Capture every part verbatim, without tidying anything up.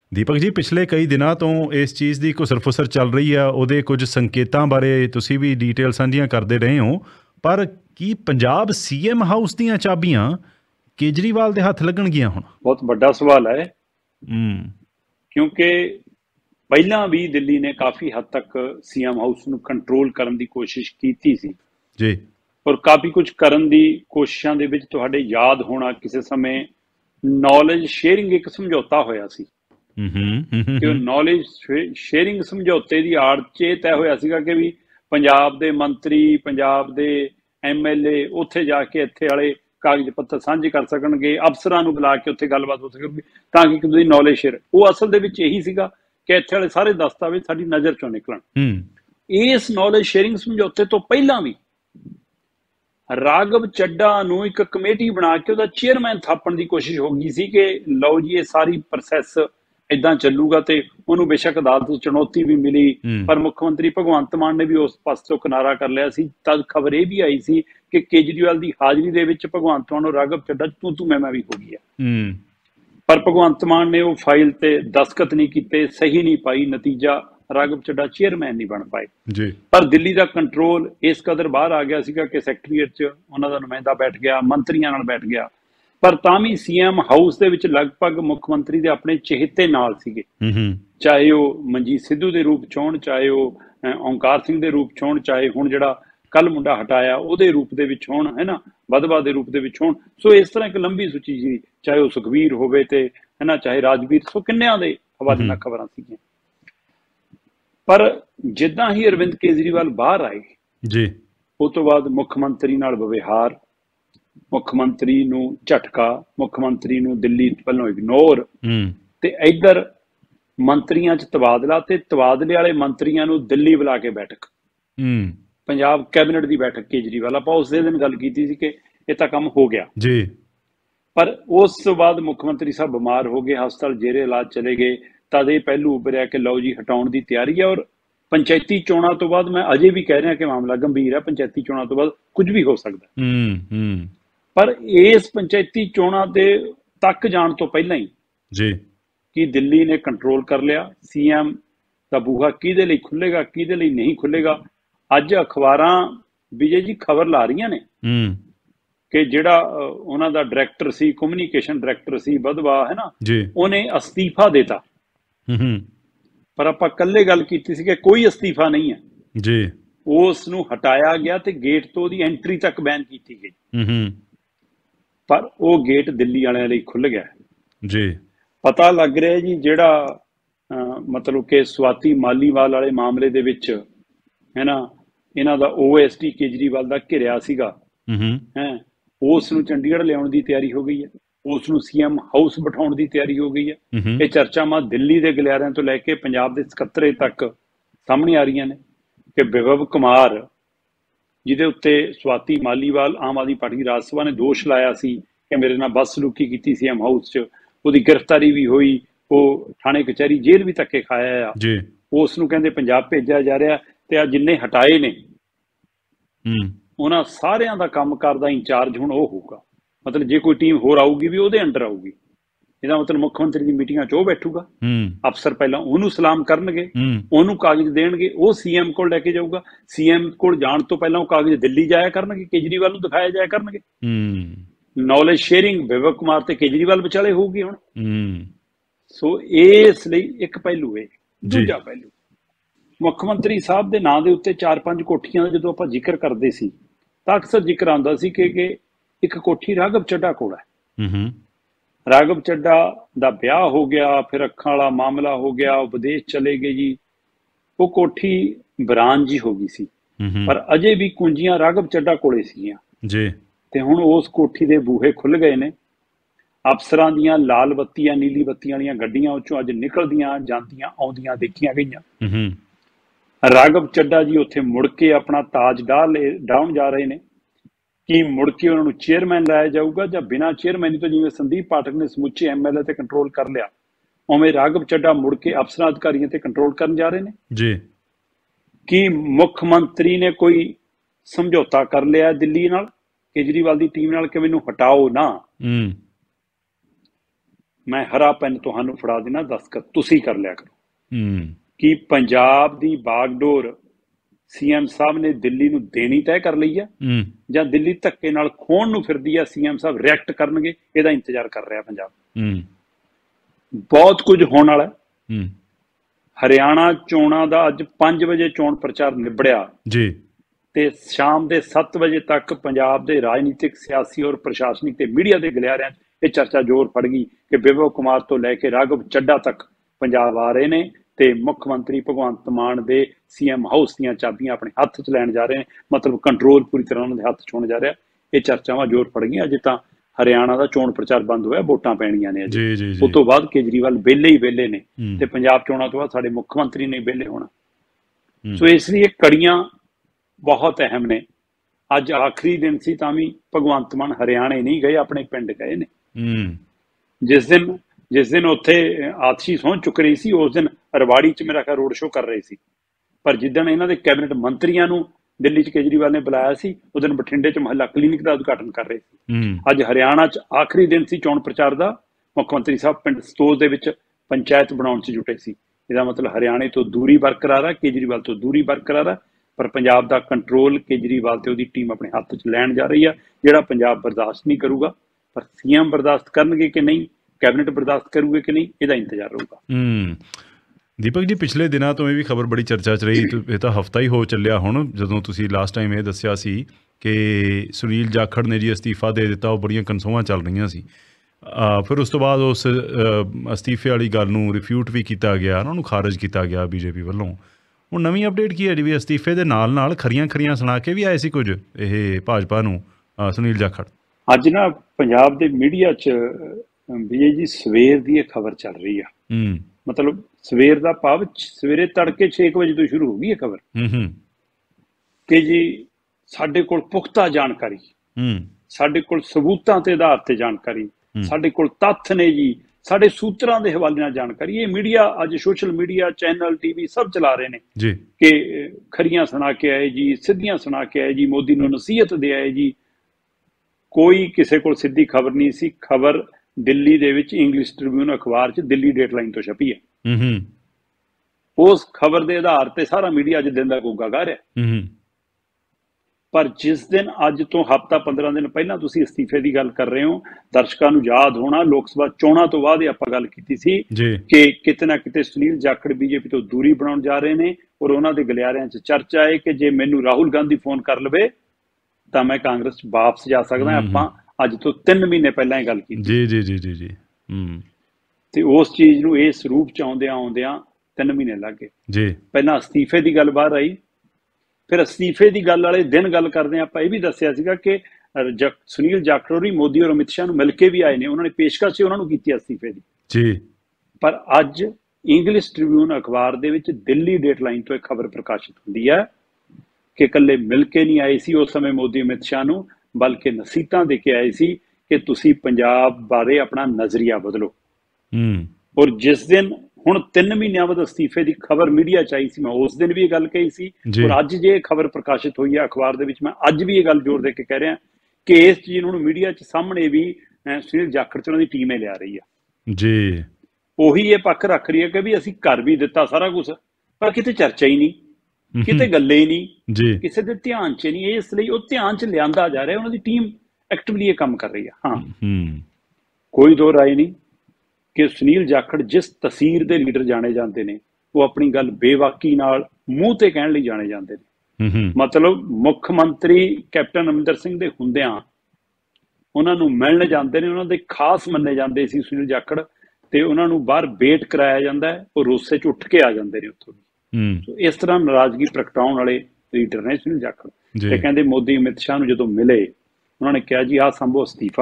ਦੀਪਕ ਜੀ, ਪਿਛਲੇ ਕਈ ਦਿਨਾਂ ਤੋਂ ਇਸ ਚੀਜ਼ ਦੀ ਘੁਸਰ ਫੁਸਰ ਚੱਲ ਰਹੀ ਆ, ਉਹਦੇ ਕੁਝ ਸੰਕੇਤਾਂ ਬਾਰੇ ਤੁਸੀਂ ਵੀ ਡੀਟੇਲ ਸਾਂਝੀਆਂ ਕਰਦੇ ਰਹੇ ਹੋ, ਪਰ ਕੀ ਪੰਜਾਬ ਸੀ ਐਮ ਹਾਊਸ ਦੀਆਂ ਚਾਬੀਆਂ ਕੇਜਰੀਵਾਲ ਦੇ ਹੱਥ ਲੱਗਣਗੀਆਂ ਹੁਣ? ਬਹੁਤ ਵੱਡਾ ਸਵਾਲ ਹੈ, ਹੂੰ ਕਿਉਂਕਿ ਪਹਿਲਾਂ ਵੀ ਦਿੱਲੀ ਨੇ ਕਾਫੀ ਹੱਦ ਤੱਕ ਸੀਐਮ ਹਾਊਸ ਨੂੰ ਕੰਟਰੋਲ ਕਰਨ ਦੀ ਕੋਸ਼ਿਸ਼ ਕੀਤੀ ਸੀ ਜੀ, ਔਰ ਕਾਫੀ ਕੁਝ ਕਰਨ ਦੀ ਕੋਸ਼ਿਸ਼ਾਂ ਦੇ ਵਿੱਚ ਤੁਹਾਡੇ ਯਾਦ ਹੋਣਾ ਕਿਸੇ ਸਮੇਂ ਨੌਲੇਜ ਸ਼ੇਅਰਿੰਗ ਇੱਕ ਸਮਝੌਤਾ ਹੋਇਆ ਸੀ ਕਿ ਉਹ ਨੌਲੇਜ ਸ਼ੇਅਰਿੰਗ ਸਮਝੌਤੇ ਦੀ ਆੜ 'ਚ ਇਹ ਤੈਅ ਹੋਇਆ ਸੀਗਾ ਕਿ ਵੀ ਪੰਜਾਬ ਦੇ ਮੰਤਰੀ, ਪੰਜਾਬ ਦੇ ਐਮ ਐਲ ਏ ਉੱਥੇ ਜਾ ਕੇ ਇੱਥੇ ਵਾਲੇ ਕਾਗਜ਼ ਪੱਤਰ ਸਾਂਝੇ ਕਰ ਸਕਣਗੇ, ਅਫਸਰਾਂ ਨੂੰ ਬੁਲਾ ਕੇ ਉੱਥੇ ਗੱਲਬਾਤ ਹੋ ਸਕੇਗੀ ਤਾਂ ਕਿ ਇੱਕ ਦੂਜੀ ਨੌਲੇਜ ਸ਼ੇਅਰ। ਉਹ ਅਸਲ ਦੇ ਵਿੱਚ ਇਹੀ ਸੀਗਾ ਕਿ ਇੱਥੇ ਵਾਲੇ ਸਾਰੇ ਦਸਤਾਵੇਜ਼ ਸਾਡੀ ਨਜ਼ਰ ਚੋਂ ਨਿਕਲਣ। ਇਸ ਨੌਲੇਜ ਸ਼ੇਅਰਿੰਗ ਸਮਝੌਤੇ ਤੋਂ ਪਹਿਲਾਂ ਵੀ ਰਾਘਵ ਚੱਡਾ ਨੂੰ ਇੱਕ ਕਮੇਟੀ ਬਣਾ ਕੇ ਉਹਦਾ ਚੇਅਰਮੈਨ ਥਾਪਣ ਦੀ ਕੋਸ਼ਿਸ਼ ਹੋ ਗਈ ਸੀ ਕਿ ਲਓ ਜੀ ਇਹ ਸਾਰੀ ਪ੍ਰੋਸੈਸ ਏਦਾਂ ਚੱਲੂਗਾ, ਤੇ ਉਹਨੂੰ ਬੇਸ਼ੱਕ ਅਦਾਲਤ 'ਚ ਚੁਣੌਤੀ ਵੀ ਮਿਲੀ, ਪਰ ਮੁੱਖ ਮੰਤਰੀ ਭਗਵੰਤ ਮਾਨ ਨੇ ਵੀ ਉਸ ਪਾਸੋਂ ਕਿਨਾਰਾ ਕਰ ਲਿਆ ਸੀ। ਤਦ ਖਬਰ ਇਹ ਵੀ ਆਈ ਸੀ ਕਿ ਕੇਜਰੀਵਾਲ ਦੀ ਹਾਜ਼ਰੀ ਦੇ ਵਿੱਚ ਭਗਵੰਤ ਮਾਨ ਨੂੰ ਰਾਘਵ ਚੱਡਾ ਤੂੰ ਤੂੰ ਮੈਂ ਮੈਂ ਵੀ ਹੋ ਗਈ ਹੈ, ਪਰ ਭਗਵੰਤ ਮਾਨ ਨੇ ਉਹ ਫਾਈਲ ਤੇ ਦਸਤਖਤ ਨਹੀਂ ਕੀਤੇ, ਸਹੀ ਨਹੀਂ ਪਾਈ, ਨਤੀਜਾ ਰਾਘਵ ਚੱਡਾ ਚੇਅਰਮੈਨ ਨਹੀਂ ਬਣ ਪਾਏ। ਜੀ ਪਰ ਦਿੱਲੀ ਦਾ ਕੰਟਰੋਲ ਇਸ ਕਦਰ ਬਾਹਰ ਆ ਗਿਆ ਸੀਗਾ ਕਿ ਸੈਕਟਰੀਏਟ 'ਚ ਉਹਨਾਂ ਦਾ ਨੁਮਾਇੰਦਾ ਬੈਠ ਗਿਆ, ਮੰਤਰੀਆਂ ਨਾਲ ਬੈਠ ਗਿਆ, ਪਰ ਤਾਂ ਵੀ ਸੀਐਮ ਹਾਊਸ ਦੇ ਵਿੱਚ ਲਗਭਗ ਮੁੱਖ ਮੰਤਰੀ ਦੇ ਆਪਣੇ ਚਹੇਤੇ ਨਾਲ ਸੀਗੇ, ਚਾਹੇ ਉਹ ਮਨਜੀਤ ਸਿੱਧੂ ਦੇ ਰੂਪ 'ਚ ਹੋਣ, ਚਾਹੇ ਉਹ ਓਂਕਾਰ ਸਿੰਘ ਦੇ ਰੂਪ 'ਚ ਹੋਣ, ਚਾਹੇ ਹੁਣ ਜਿਹੜਾ ਕੱਲ ਮੁੰਡਾ ਹਟਾਇਆ ਉਹਦੇ ਰੂਪ ਦੇ ਵਿੱਚ ਹੋਣ, ਹੈ ਨਾ, ਵਧਵਾ ਦੇ ਰੂਪ ਦੇ ਵਿੱਚ ਹੋਣ। ਸੋ ਇਸ ਤਰ੍ਹਾਂ ਇੱਕ ਲੰਬੀ ਸੂਚੀ ਸੀ, ਚਾਹੇ ਉਹ ਸੁਖਬੀਰ ਹੋਵੇ ਤੇ ਹੈ ਨਾ, ਚਾਹੇ ਰਾਜਵੀਰ, ਸੋ ਕਿੰਨਿਆਂ ਦੇ ਹਵਾਲੇ ਨਾਲ ਖਬਰਾਂ ਸੀਗੀਆਂ। ਪਰ ਜਿੱਦਾਂ ਹੀ ਅਰਵਿੰਦ ਕੇਜਰੀਵਾਲ ਬਾਹਰ ਆਏ ਜੀ, ਉਸ ਤੋਂ ਬਾਅਦ ਮੁੱਖ ਮੰਤਰੀ ਨਾਲ ਵਿਵਹਾਰ, ਮੁੱਖ ਮੰਤਰੀ ਨੂੰ ਝਟਕਾ, ਮੁੱਖ ਮੰਤਰੀ ਨੂੰ ਦਿੱਲੀ ਵੱਲੋਂ ਇਗਨੋਰ, ਤੇ ਇੱਧਰ ਮੰਤਰੀਆਂ 'ਚ ਤਬਾਦਲਾ, ਤੇ ਤਬਾਦਲੇ ਵਾਲੇ ਮੰਤਰੀਆਂ ਨੂੰ ਦਿੱਲੀ ਬੁਲਾ ਕੇ ਬੈਠਕ, ਪੰਜਾਬ ਕੈਬਨਿਟ ਦੀ ਬੈਠਕ ਕੇਜਰੀਵਾਲ। ਆਪਾਂ ਉਸੇ ਦਿਨ ਗੱਲ ਕੀਤੀ ਸੀ ਕਿ ਇਹ ਤਾਂ ਕੰਮ ਹੋ ਗਿਆ ਜੀ, ਪਰ ਉਸ ਤੋਂ ਬਾਅਦ ਮੁੱਖ ਮੰਤਰੀ ਸਾਹਿਬ ਬਿਮਾਰ ਹੋ ਗਏ, ਹਸਪਤਾਲ ਜੇਰੇ ਇਲਾਜ ਚਲੇ ਗਏ, ਤਦ ਇਹ ਪਹਿਲੂ ਉੱਭਰਿਆ ਕਿ ਲਓ ਜੀ ਹਟਾਉਣ ਦੀ ਤਿਆਰੀ ਹੈ। ਔਰ ਪੰਚਾਇਤੀ ਚੋਣਾਂ ਤੋਂ ਬਾਅਦ ਮੈਂ ਅਜੇ ਵੀ ਕਹਿ ਰਿਹਾ ਕਿ ਮਾਮਲਾ ਗੰਭੀਰ ਹੈ, ਪੰਚਾਇਤੀ ਚੋਣਾਂ ਤੋਂ ਬਾਅਦ ਕੁਝ ਵੀ ਹੋ ਸਕਦਾ, ਪਰ ਇਸ ਪੰਚਾਇਤੀ ਚੋਣਾਂ ਦੇ ਤੱਕ ਜਾਣ ਤੋਂ ਪਹਿਲਾਂ ਹੀ ਜੀ ਕਿ ਦਿੱਲੀ ਨੇ ਕੰਟਰੋਲ ਕਰ ਲਿਆ। ਸੀਐਮ ਦਾ ਬੂਹਾ ਕਿਹਦੇ ਲਈ ਖੁੱਲੇਗਾ, ਕਿਹਦੇ ਲਈ ਨਹੀਂ ਖੁੱਲੇਗਾ, ਅੱਜ ਅਖਬਾਰਾਂ ਵਿਜੇ ਜੀ ਖਬਰ ਲਾ ਰਹੀਆਂ ਨੇ ਕਿ ਜਿਹੜਾ ਉਹਨਾਂ ਦਾ ਡਾਇਰੈਕਟਰ ਸੀ, ਕਮਿਊਨੀਕੇਸ਼ਨ ਡਾਇਰੈਕਟਰ ਸੀ ਵਧਵਾ, ਹੈ ਨਾ, ਉਹਨੇ ਅਸਤੀਫਾ ਦਿੱਤਾ, ਪਰ ਆਪਾਂ ਇਕੱਲੇ ਗੱਲ ਕੀਤੀ ਸੀ ਕਿ ਕੋਈ ਅਸਤੀਫਾ ਨਹੀਂ ਹੈ ਜੀ, ਉਸ ਨੂੰ ਹਟਾਇਆ ਗਿਆ ਤੇ ਗੇਟ ਤੋਂ ਉਹਦੀ ਐਂਟਰੀ ਤੱਕ ਬੈਨ ਕੀਤੀ ਗਈ, ਪਰ ਉਹ ਗੇਟ ਦਿੱਲੀ ਵਾਲਿਆਂ ਲਈ ਖੁੱਲ ਗਿਆ ਜੀ। ਪਤਾ ਲੱਗ ਰਿਹਾ ਜੀ ਜਿਹੜਾ ਮਤਲਬ ਕਿ ਸਵਾਤੀ ਮਾਲੀਵਾਲ ਵਾਲੇ ਮਾਮਲੇ ਦੇ ਵਿੱਚ ਹੈ ਨਾ, ਇਹਨਾਂ ਦਾ ਓ ਐਸ ਡੀ ਕੇਜਰੀਵਾਲ ਦਾ ਘਿਰਿਆ ਸੀਗਾ, ਹੈ, ਉਸ ਨੂੰ ਚੰਡੀਗੜ੍ਹ ਲਿਆਉਣ ਦੀ ਤਿਆਰੀ ਹੋ ਗਈ ਹੈ, ਉਸ ਨੂੰ ਸੀਐਮ ਹਾਊਸ ਬਿਠਾਉਣ ਦੀ ਤਿਆਰੀ ਹੋ ਗਈ ਹੈ। ਇਹ ਚਰਚਾਵਾਂ ਦਿੱਲੀ ਦੇ ਗਲਿਆਰਿਆਂ ਤੋਂ ਲੈ ਕੇ ਪੰਜਾਬ ਦੇ ਸਕੱਤਰੇ ਤੱਕ ਸਾਹਮਣੇ ਆ ਰਹੀਆਂ ਨੇ ਕਿ ਵਿਭਵ ਕੁਮਾਰ, ਜਿਹਦੇ ਉੱਤੇ ਸਵਾਤੀ ਮਾਲੀਵਾਲ ਆਮ ਆਦਮੀ ਪਾਰਟੀ ਰਾਜ ਸਭਾ ਨੇ ਦੋਸ਼ ਲਾਇਆ ਸੀ ਕਿ ਮੇਰੇ ਨਾਲ ਬਦਸਲੂਕੀ ਕੀਤੀ ਸੀਐਮ ਹਾਊਸ 'ਚ, ਉਹਦੀ ਗ੍ਰਿਫਤਾਰੀ ਵੀ ਹੋਈ, ਉਹ ਥਾਣੇ ਕਚਹਿਰੀ ਜੇਲ੍ਹ ਵੀ ਧੱਕੇ ਖਾਇਆ ਆ, ਉਸ ਨੂੰ ਕਹਿੰਦੇ ਪੰਜਾਬ ਭੇਜਿਆ ਜਾ ਰਿਹਾ, ਤੇ ਆ ਜਿੰਨੇ ਹਟਾਏ ਨੇ ਉਹਨਾਂ ਸਾਰਿਆਂ ਦਾ ਕੰਮ ਕਰਦਾ ਇੰਚਾਰਜ ਹੁਣ ਉਹ ਹੋਊਗਾ। ਮਤਲਬ ਜੇ ਕੋਈ ਟੀਮ ਹੋਰ ਆਊਗੀ ਵੀ ਉਹਦੇ ਅੰਡਰ ਆਊਗੀ, ਇਹਦਾ ਮਤਲਬ ਮੁੱਖ ਮੰਤਰੀ ਦੀ ਮੀਟਿੰਗਾਂ 'ਚ ਉਹ ਬੈਠੂਗਾ, ਅਫਸਰ ਪਹਿਲਾਂ ਉਹਨੂੰ ਸਲਾਮ ਕਰਨਗੇ, ਉਹਨੂੰ ਕਾਗਜ਼ ਦੇਣਗੇ, ਉਹ ਸੀਐਮ ਕੋਲ ਲੈ ਕੇ ਜਾਊਗਾ, ਸੀਐਮ ਕੋਲ ਜਾਣ ਤੋਂ ਪਹਿਲਾਂ ਉਹ ਕਾਗਜ਼ ਦਿੱਲੀ ਜਾਇਆ ਕਰਨਗੇ, ਕੇਜਰੀਵਾਲ ਨੂੰ ਦਿਖਾਇਆ ਜਾਇਆ ਕਰਨਗੇ। ਨੌਲੇਜ ਸ਼ੇਅਰਿੰਗ ਵਿਭਵ ਕੁਮਾਰ ਤੇ ਕੇਜਰੀਵਾਲ ਵਿਚਾਲੇ ਹੋਊਗੀ ਹੁਣ। ਸੋ ਇਸ ਲਈ ਇੱਕ ਪਹਿਲੂ ਇਹ। ਦੂਜਾ ਪਹਿਲੂ, ਮੁੱਖ ਮੰਤਰੀ ਸਾਹਿਬ ਦੇ ਨਾਂ ਦੇ ਉੱਤੇ ਚਾਰ ਪੰਜ ਕੋਠੀਆਂ ਦਾ ਜਦੋਂ ਆਪਾਂ ਜ਼ਿਕਰ ਕਰਦੇ ਸੀ ਤਾਂ ਅਕਸਰ ਜ਼ਿਕਰ ਆਉਂਦਾ ਸੀ ਕਿ ਇੱਕ ਕੋਠੀ ਰਾਘਵ ਚੱਡਾ ਕੋਲ ਹੈ। ਰਾਘਵ ਚੱਡਾ ਦਾ ਵਿਆਹ ਹੋ ਗਿਆ, ਫਿਰ ਅੱਖਾਂ ਵਾਲਾ ਮਾਮਲਾ ਹੋ ਗਿਆ, ਉਹ ਵਿਦੇਸ਼ ਚਲੇ ਗਏ ਜੀ, ਉਹ ਕੋਠੀ ਬਰਾਨ ਜੀ ਹੋ ਗਈ ਸੀ, ਪਰ ਅਜੇ ਵੀ ਕੁੰਜੀਆਂ ਰਾਘਵ ਚੱਡਾ ਕੋਲੇ ਸੀਗੀਆਂ ਜੀ, ਤੇ ਹੁਣ ਉਸ ਕੋਠੀ ਦੇ ਬੂਹੇ ਖੁੱਲ ਗਏ ਨੇ। ਅਫਸਰਾਂ ਦੀਆਂ ਲਾਲ ਬੱਤੀਆਂ, ਨੀਲੀ ਬੱਤੀਆਂ ਵਾਲੀਆਂ ਗੱਡੀਆਂ ਉੱਚੋਂ ਅੱਜ ਨਿਕਲਦੀਆਂ ਜਾਂਦੀਆਂ ਆਉਂਦੀਆਂ ਦੇਖੀਆਂ ਗਈਆਂ। ਰਾਘਵ ਚੱਡਾ ਜੀ ਉੱਥੇ ਮੁੜ ਕੇ ਆਪਣਾ ਤਾਜ ਡਾਹ ਡਾਉਣ ਜਾ ਰਹੇ ਨੇ। ਕੀ ਮੁੜ ਕੇ ਉਹਨਾਂ ਨੂੰ ਚੇਅਰਮੈਨ ਲਾਇਆ ਜਾਊਗਾ ਜਾਂ ਬਿਨਾਂ ਚੇਅਰਮੈਨੀ ਤੋਂ, ਜਿਵੇਂ ਸੰਦੀਪ ਪਾਠਕ ਨੇ ਸਮੁੱਚੇ ਐਮ ਐਲ ਏ ਤੇ ਕੰਟਰੋਲ ਕਰ ਲਿਆ, ਉਵੇਂ ਰਾਘਵ ਚੱਡਾ ਮੁੜ ਕੇ ਅਫਸਰਾਂ ਅਧਿਕਾਰੀਆਂ ਤੇ ਕੰਟਰੋਲ ਕਰਨ ਜਾ ਰਹੇ ਨੇ ਜੀ। ਕੀ ਮੁੱਖ ਮੰਤਰੀ ਨੇ ਕੋਈ ਸਮਝੌਤਾ ਕਰ ਲਿਆ ਦਿੱਲੀ ਨਾਲ, ਕੇਜਰੀਵਾਲ ਦੀ ਟੀਮ ਨਾਲ, ਕਿ ਮੈਨੂੰ ਹਟਾਓ ਨਾ? ਮੈਂ ਹਰਾ ਪੈਨ ਤੁਹਾਨੂੰ ਫੜਾ ਦੇਣਾ, ਦਸਤਖਤ ਤੁਸੀਂ ਕਰ ਲਿਆ ਕਰੋ। ਹੂੰ ਕਿ ਪੰਜਾਬ ਦੀ ਬਾਗਡੋਰ ਸੀਐਮ ਸਾਹਿਬ ਨੇ ਦਿੱਲੀ ਨੂੰ ਦੇਣੀ ਤੈਅ ਕਰ ਲਈ ਆ, ਹੂੰ ਜਾਂ ਦਿੱਲੀ ਧੱਕੇ ਨਾਲ ਖੋਣ ਨੂੰ ਫਿਰਦੀ ਆ, ਸੀਐਮ ਸਾਹਿਬ ਰਿਐਕਟ ਕਰਨਗੇ, ਇਹਦਾ ਇੰਤਜ਼ਾਰ ਕਰ ਰਿਹਾ ਪੰਜਾਬ। ਹੂੰ ਬਹੁਤ ਕੁਝ ਹੋਣ ਵਾਲਾ। ਹੂੰ ਹਰਿਆਣਾ ਚੋਣਾਂ ਦਾ ਅੱਜ ਪੰਜ ਵਜੇ ਚੋਣ ਪ੍ਰਚਾਰ ਨਿਬੜਿਆ ਜੀ, ਤੇ ਸ਼ਾਮ ਦੇ ਸੱਤ ਵਜੇ ਤੱਕ ਪੰਜਾਬ ਦੇ ਰਾਜਨੀਤਿਕ, ਸਿਆਸੀ ਔਰ ਪ੍ਰਸ਼ਾਸਨਿਕ ਤੇ ਮੀਡੀਆ ਦੇ ਗਲਿਆਰਿਆਂ 'ਚ ਇਹ ਚਰਚਾ ਜ਼ੋਰ ਫੜ ਗਈ ਕਿ ਵਿਭਵ ਕੁਮਾਰ ਤੋਂ ਲੈ ਕੇ ਰਾਘਵ ਚੱਡਾ ਤੱਕ ਪੰਜਾਬ ਆ ਰਹੇ ਨੇ ਤੇ ਮੁੱਖ ਮੰਤਰੀ ਭਗਵੰਤ ਮਾਨ ਦੇ ਸੀਐਮ ਹਾਊਸ ਦੀਆਂ ਚਾਬੀਆਂ ਆਪਣੇ ਹੱਥ 'ਚ ਲੈਣ ਜਾ ਰਹੇ ਨੇ। ਮਤਲਬ ਕੰਟਰੋਲ ਪੂਰੀ ਤਰ੍ਹਾਂ ਉਹਨਾਂ ਦੇ ਹੱਥ 'ਚ ਹੋਣ ਜਾ ਰਿਹਾ। ਇਹ ਚਰਚਾਵਾਂ ਜ਼ੋਰ ਫੜ ਗਈਆਂ। ਅਜੇ ਤਾਂ ਹਰਿਆਣਾ ਦਾ ਚੋਣ ਪ੍ਰਚਾਰ ਬੰਦ ਹੋਇਆ, ਵੋਟਾਂ ਪੈਣੀਆਂ ਨੇ ਅਜੇ। ਉਸ ਤੋਂ ਬਾਅਦ ਕੇਜਰੀਵਾਲ ਵਿਹਲੇ ਹੀ ਵਿਹਲੇ ਨੇ ਤੇ ਪੰਜਾਬ ਚੋਣਾਂ ਤੋਂ ਬਾਅਦ ਸਾਡੇ ਮੁੱਖ ਮੰਤਰੀ ਨੇ ਵਿਹਲੇ ਹੋਣਾ। ਸੋ ਇਸ ਲਈ ਇਹ ਕੜੀਆਂ ਬਹੁਤ ਅਹਿਮ ਨੇ। ਅੱਜ ਆਖਰੀ ਦਿਨ ਸੀ ਤਾਂ ਵੀ ਭਗਵੰਤ ਮਾਨ ਹਰਿਆਣੇ ਨਹੀਂ ਗਏ, ਆਪਣੇ ਪਿੰਡ ਗਏ ਨੇ। ਜਿਸ ਦਿਨ ਜਿਸ ਦਿਨ ਉੱਥੇ ਆਤਸ਼ੀ ਸਹੁੰ ਚੁੱਕ ਰਹੀ ਸੀ, ਉਸ ਦਿਨ ਰਵਾੜੀ 'ਚ ਮੇਰਾ ਖਿਆਲ ਰੋਡ ਸ਼ੋਅ ਕਰ ਰਹੇ ਸੀ। ਪਰ ਜਿੱਦਣ ਇਹਨਾਂ ਦੇ ਕੈਬਨਿਟ ਮੰਤਰੀਆਂ ਨੂੰ ਦਿੱਲੀ 'ਚ ਕੇਜਰੀਵਾਲ ਨੇ ਬੁਲਾਇਆ ਸੀ, ਉਸ ਦਿਨ ਬਠਿੰਡੇ 'ਚ ਮੁਹੱਲਾ ਕਲੀਨਿਕ ਦਾ ਉਦਘਾਟਨ ਕਰ ਰਹੇ ਸੀ। ਅੱਜ ਹਰਿਆਣਾ 'ਚ ਆਖਰੀ ਦਿਨ ਸੀ ਚੋਣ ਪ੍ਰਚਾਰ ਦਾ। ਮੁੱਖ ਮੰਤਰੀ ਸਾਹਿਬ ਪਿੰਡ ਸਤੋਜ ਦੇ ਵਿੱਚ ਪੰਚਾਇਤ ਬਣਾਉਣ 'ਚ ਜੁਟੇ ਸੀ। ਇਹਦਾ ਮਤਲਬ ਹਰਿਆਣੇ ਤੋਂ ਦੂਰੀ ਬਰਕਰਾਰ ਹੈ, ਕੇਜਰੀਵਾਲ ਤੋਂ ਦੂਰੀ ਬਰਕਰਾਰ ਹੈ, ਪਰ ਪੰਜਾਬ ਦਾ ਕੰਟਰੋਲ ਕੇਜਰੀਵਾਲ ਤੇ ਉਹਦੀ ਟੀਮ ਆਪਣੇ ਹੱਥ 'ਚ ਲੈਣ ਜਾ ਰਹੀ ਆ, ਜਿਹੜਾ ਪੰਜਾਬ ਬਰਦਾਸ਼ਤ ਨਹੀਂ ਕਰੂਗਾ। ਪਰ ਸੀਐਮ ਬਰਦਾਸ਼ਤ ਕਰਨਗੇ ਕਿ ਨਹੀਂ, ਕੈਬਨਿਟ ਬਰਦਾਸ਼ਤ ਕਰੂਗੇ ਕਿ ਨਹੀਂ, ਇਹਦਾ ਇੰਤਜ਼ਾਰ ਰਹੂਗਾ। ਹੂੰ ਦੀਪਕ ਜੀ, ਪਿਛਲੇ ਦਿਨਾਂ ਤੋਂ ਇਹ ਵੀ ਖਬਰ ਬੜੀ ਚਰਚਾ 'ਚ ਰਹੀ, ਇਹ ਤਾਂ ਹਫ਼ਤਾ ਹੀ ਹੋ ਚੱਲਿਆ ਹੁਣ, ਜਦੋਂ ਤੁਸੀਂ ਲਾਸਟ ਟਾਈਮ ਇਹ ਦੱਸਿਆ ਸੀ ਕਿ ਸੁਨੀਲ ਜਾਖੜ ਨੇ ਜੀ ਅਸਤੀਫਾ ਦੇ ਦਿੱਤਾ, ਉਹ ਬੜੀਆਂ ਕਨਸੋਆਂ ਚੱਲ ਰਹੀਆਂ ਸੀ। ਫਿਰ ਉਸ ਤੋਂ ਬਾਅਦ ਉਸ ਅਸਤੀਫੇ ਵਾਲੀ ਗੱਲ ਨੂੰ ਰਿਫਿਊਟ ਵੀ ਕੀਤਾ ਗਿਆ, ਉਹਨਾਂ ਨੂੰ ਖਾਰਜ ਕੀਤਾ ਗਿਆ ਬੀਜੇਪੀ ਵੱਲੋਂ। ਹੁਣ ਨਵੀਂ ਅਪਡੇਟ ਕੀ ਹੈ ਜੀ, ਵੀ ਅਸਤੀਫੇ ਦੇ ਨਾਲ ਨਾਲ ਖਰੀਆਂ ਖਰੀਆਂ ਸੁਣਾ ਕੇ ਵੀ ਆਏ ਸੀ ਕੁਝ ਇਹ ਭਾਜਪਾ ਨੂੰ ਸੁਨੀਲ ਜਾਖੜ। ਅੱਜ ਨਾ ਪੰਜਾਬ ਦੇ ਮੀਡੀਆ 'ਚ ਵਿਜੇ ਜੀ ਸਵੇਰ ਦੀ ਇਹ ਖਬਰ ਚੱਲ ਰਹੀ ਆ। ਹੂੰ ਮਤਲਬ ਸਵੇਰ ਦਾ ਭਾਵ ਸਵੇਰੇ ਤੜਕੇ ਛੇ ਕੁ ਵਜੇ ਤੋਂ ਸ਼ੁਰੂ ਹੋ ਗਈ ਇਹ ਖਬਰ ਕਿ ਜੀ ਸਾਡੇ ਕੋਲ ਪੁਖਤਾ ਜਾਣਕਾਰੀ, ਸਾਡੇ ਕੋਲ ਸਬੂਤਾਂ ਤੇ ਆਧਾਰ ਤੇ ਜਾਣਕਾਰੀ, ਸਾਡੇ ਕੋਲ ਤੱਥ ਨੇ ਜੀ, ਸਾਡੇ ਸੂਤਰਾਂ ਦੇ ਹਵਾਲੇ ਨਾਲ ਜਾਣਕਾਰੀ। ਇਹ ਮੀਡੀਆ ਅੱਜ ਸੋਸ਼ਲ ਮੀਡੀਆ, ਚੈਨਲ, ਟੀਵੀ ਸਭ ਚਲਾ ਰਹੇ ਨੇ ਜੀ ਕਿ ਖਰੀਆਂ ਸੁਣਾ ਕੇ ਆਏ ਜੀ, ਸਿੱਧੀਆਂ ਸੁਣਾ ਕੇ ਆਏ ਜੀ, ਮੋਦੀ ਨੂੰ ਨਸੀਹਤ ਦੇ ਆਏ ਜੀ। ਕੋਈ ਕਿਸੇ ਕੋਲ ਸਿੱਧੀ ਖਬਰ ਨਹੀਂ ਸੀ। ਖਬਰ ਦਿੱਲੀ ਦੇ ਵਿੱਚ ਇੰਗਲਿਸ਼ ਟ੍ਰਿਬਿਊਨ ਅਖਬਾਰ 'ਚ ਦਿੱਲੀ ਡੇਟਲਾਈਨ ਤੋਂ ਛਪੀ ਹੈ। ਉਸ ਖਬਰ ਦੇ ਆਧਾਰ ਤੇ ਸਾਰਾ ਮੀਡੀਆ ਅੱਜ ਦਿਨ ਦਾ ਗੋਗਾ ਗਾ ਰਿਹਾ। ਪਰ ਜਿਸ ਦਿਨ ਅੱਜ ਤੋਂ ਹਫ਼ਤਾ ਪੰਦਰਾਂ ਦਿਨ ਪਹਿਲਾਂ ਤੁਸੀਂ ਅਸਤੀਫੇ ਦੀ ਗੱਲ ਕਰ ਰਹੇ ਹੋ, ਦਰਸ਼ਕਾਂ ਨੂੰ ਯਾਦ ਹੋਣਾ ਲੋਕ ਸਭਾ ਚੋਣਾਂ ਤੋਂ ਬਾਅਦ ਇਹ ਆਪਾਂ ਗੱਲ ਕੀਤੀ ਸੀ ਕਿ ਕਿਤੇ ਨਾ ਕਿਤੇ ਸੁਨੀਲ ਜਾਖੜ ਬੀਜੇਪੀ ਤੋਂ ਦੂਰੀ ਬਣਾਉਣ ਜਾ ਰਹੇ ਨੇ, ਔਰ ਉਹਨਾਂ ਦੇ ਗਲਿਆਰਿਆਂ 'ਚ ਚਰਚਾ ਹੈ ਕਿ ਜੇ ਮੈਨੂੰ ਰਾਹੁਲ ਗਾਂਧੀ ਫੋਨ ਕਰ ਲਵੇ ਤਾਂ ਮੈਂ ਕਾਂਗਰਸ 'ਚ ਵਾਪਸ ਜਾ ਸਕਦਾ। ਆਪਾਂ ਅੱਜ ਤੋਂ ਤਿੰਨ ਮਹੀਨੇ ਪਹਿਲਾਂ ਇਹ ਗੱਲ ਕੀਤੀ ਜੀ ਜੀ ਜੀ ਜੀ ਜੀ ਤੇ ਉਸ ਚੀਜ਼ ਨੂੰ ਇਸ ਰੂਪ 'ਚ ਆਉਂਦਿਆਂ ਆਉਂਦਿਆਂ ਤਿੰਨ ਮਹੀਨੇ ਲੱਗ ਗਏ ਜੀ। ਪਹਿਲਾਂ ਅਸਤੀਫੇ ਦੀ ਗੱਲ ਬਾਹਰ ਆਈ, ਫਿਰ ਅਸਤੀਫੇ ਦੀ ਗੱਲ ਵਾਲੇ ਦਿਨ ਗੱਲ ਕਰਦੇ ਆਪਾਂ ਇਹ ਵੀ ਦੱਸਿਆ ਸੀਗਾ ਕਿ ਸੁਨੀਲ ਜਾਖੜ ਹੋਰੀ ਮੋਦੀ ਔਰ ਅਮਿਤ ਸ਼ਾਹ ਨੂੰ ਮਿਲ ਕੇ ਵੀ ਆਏ ਨੇ, ਉਹਨਾਂ ਨੇ ਪੇਸ਼ਕਸ਼ ਉਹਨਾਂ ਨੂੰ ਕੀਤੀ ਅਸਤੀਫੇ ਦੀ ਜੀ। ਪਰ ਅੱਜ ਇੰਗਲਿਸ਼ ਟ੍ਰਿਬਿਊਨ ਅਖਬਾਰ ਦੇ ਵਿੱਚ ਦਿੱਲੀ ਡੇਟਲਾਈਨ ਤੋਂ ਇੱਕ ਖਬਰ ਪ੍ਰਕਾਸ਼ਿਤ ਹੁੰਦੀ ਹੈ ਕਿ ਇਕੱਲੇ ਮਿਲ ਕੇ ਨਹੀਂ ਆਏ ਸੀ ਉਸ ਸਮੇਂ ਮੋਦੀ ਅਮਿਤ ਸ਼ਾਹ ਨੂੰ, ਬਲਕਿ ਨਸੀਹਤਾਂ ਦੇ ਕੇ ਆਏ ਸੀ ਕਿ ਤੁਸੀਂ ਪੰਜਾਬ ਬਾਰੇ ਆਪਣਾ ਨਜ਼ਰੀਆ ਬਦਲੋ। ਔਰ ਜਿਸ ਦਿਨ ਹੁਣ ਤਿੰਨ ਮਹੀਨਿਆਂ ਬਾਅਦ ਅਸਤੀਫੇ ਦੀ ਖਬਰ ਮੀਡੀਆ 'ਚ ਆਈ ਸੀ, ਮੈਂ ਉਸ ਦਿਨ ਵੀ ਇਹ ਗੱਲ ਕਹੀ ਸੀ, ਔਰ ਅੱਜ ਜੇ ਇਹ ਖਬਰ ਪ੍ਰਕਾਸ਼ਿਤ ਹੋਈ ਹੈ ਅਖਬਾਰ ਦੇ ਵਿੱਚ, ਮੈਂ ਅੱਜ ਵੀ ਇਹ ਗੱਲ ਜ਼ੋਰ ਦੇ ਕੇ ਕਹਿ ਰਿਹਾ ਕਿ ਇਸ ਚੀਜ਼ ਨੂੰ ਮੀਡੀਆ 'ਚ ਸਾਹਮਣੇ ਵੀ ਸੁਨੀਲ ਜਾਖੜ 'ਚ ਉਹਨਾਂ ਦੀ ਟੀਮ ਹੀ ਲਿਆ ਰਹੀ ਆ ਜੀ। ਉਹੀ ਇਹ ਪੱਖ ਰੱਖ ਰਹੀ ਹੈ ਕਿ ਵੀ ਅਸੀਂ ਕਰ ਵੀ ਦਿੱਤਾ ਸਾਰਾ ਕੁਛ, ਪਰ ਕਿਤੇ ਚਰਚਾ ਹੀ ਨਹੀਂ, ਕਿਤੇ ਗੱਲੇ ਹੀ ਨਹੀਂ, ਕਿਸੇ ਦੇ ਧਿਆਨ 'ਚ ਨਹੀਂ। ਇਸ ਲਈ ਉਹ ਧਿਆਨ 'ਚ ਲਿਆਂਦਾ ਜਾ ਰਿਹਾ, ਉਹਨਾਂ ਦੀ ਟੀਮ ਐਕਟਿਵਲੀ ਇਹ ਕੰਮ ਕਰ ਰਹੀ ਆ। ਹਾਂ, ਕੋਈ ਦੋ ਰਾਏ ਨਹੀਂ ਕਿ ਸੁਨੀਲ ਜਾਖੜ ਜਿਸ ਤਸੀਰ ਦੇ ਲੀਡਰ ਜਾਣੇ ਜਾਂਦੇ ਨੇ, ਉਹ ਆਪਣੀ ਗੱਲ ਬੇਵਾਕੀ ਨਾਲ ਮੂੰਹ ਤੇ ਕਹਿਣ ਲਈ ਜਾਣੇ ਜਾਂਦੇ ਨੇ। ਮਤਲਬ ਮੁੱਖ ਮੰਤਰੀ ਕੈਪਟਨ ਅਮਰਿੰਦਰ ਸਿੰਘ ਦੇ ਹੁੰਦਿਆਂ ਉਹਨਾਂ ਨੂੰ ਮਿਲਣ ਜਾਂਦੇ ਨੇ, ਉਹਨਾਂ ਦੇ ਖਾਸ ਮੰਨੇ ਜਾਂਦੇ ਸੀ ਸੁਨੀਲ ਜਾਖੜ, ਤੇ ਉਹਨਾਂ ਨੂੰ ਬਾਹਰ ਵੇਟ ਕਰਾਇਆ ਜਾਂਦਾ ਹੈ, ਉਹ ਰੋਸੇ 'ਚ ਉੱਠ ਕੇ ਆ ਜਾਂਦੇ ਨੇ ਉੱਥੋਂ। ਇਸ ਤਰ੍ਹਾਂ ਨਾਰਾਜ਼ਗੀ ਪ੍ਰਗਟਾਉਣ ਵਾਲੇ ਲੀਡਰ ਨੇ ਸੁਨੀਲ ਜਾਖੜ। ਤੇ ਕਹਿੰਦੇ ਮੋਦੀ ਅਮਿਤ ਸ਼ਾਹ ਨੂੰ ਜਦੋਂ ਮਿਲੇ, ਉਹਨਾਂ ਨੇ ਕਿਹਾ ਜੀ ਆਹ ਸੰਭੋ ਅਸਤੀਫਾ,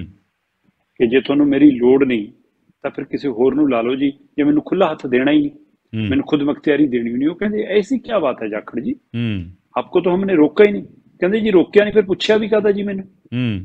ਕਿ ਜੇ ਤੁਹਾਨੂੰ ਮੇਰੀ ਲੋੜ ਨਹੀਂ ਤਾਂ ਫਿਰ ਕਿਸੇ ਹੋਰ ਨੂੰ ਲਾ ਲਓ ਜੀ, ਜੇ ਮੈਨੂੰ ਖੁੱਲਾ ਹੱਥ ਦੇਣਾ ਹੀ ਨਹੀਂ, ਮੈਨੂੰ ਖੁਦ ਮੁਖਤਿਆਰੀ ਦੇਣੀ ਨਹੀਂ। ਉਹ ਕਹਿੰਦੇ ਐਸੀ ਕੀ ਬਾਤ ਹੈ ਜਾਖੜ ਜੀ, ਆਪਕੋ ਤਾਂ ਹਮਨੇ ਰੋਕਾ ਹੀ ਨਹੀਂ। ਕਹਿੰਦੇ ਜੀ ਰੋਕਿਆ ਨਹੀਂ, ਫਿਰ ਪੁੱਛਿਆ ਵੀ ਕਾਹਦਾ ਜੀ ਮੈਨੂੰ।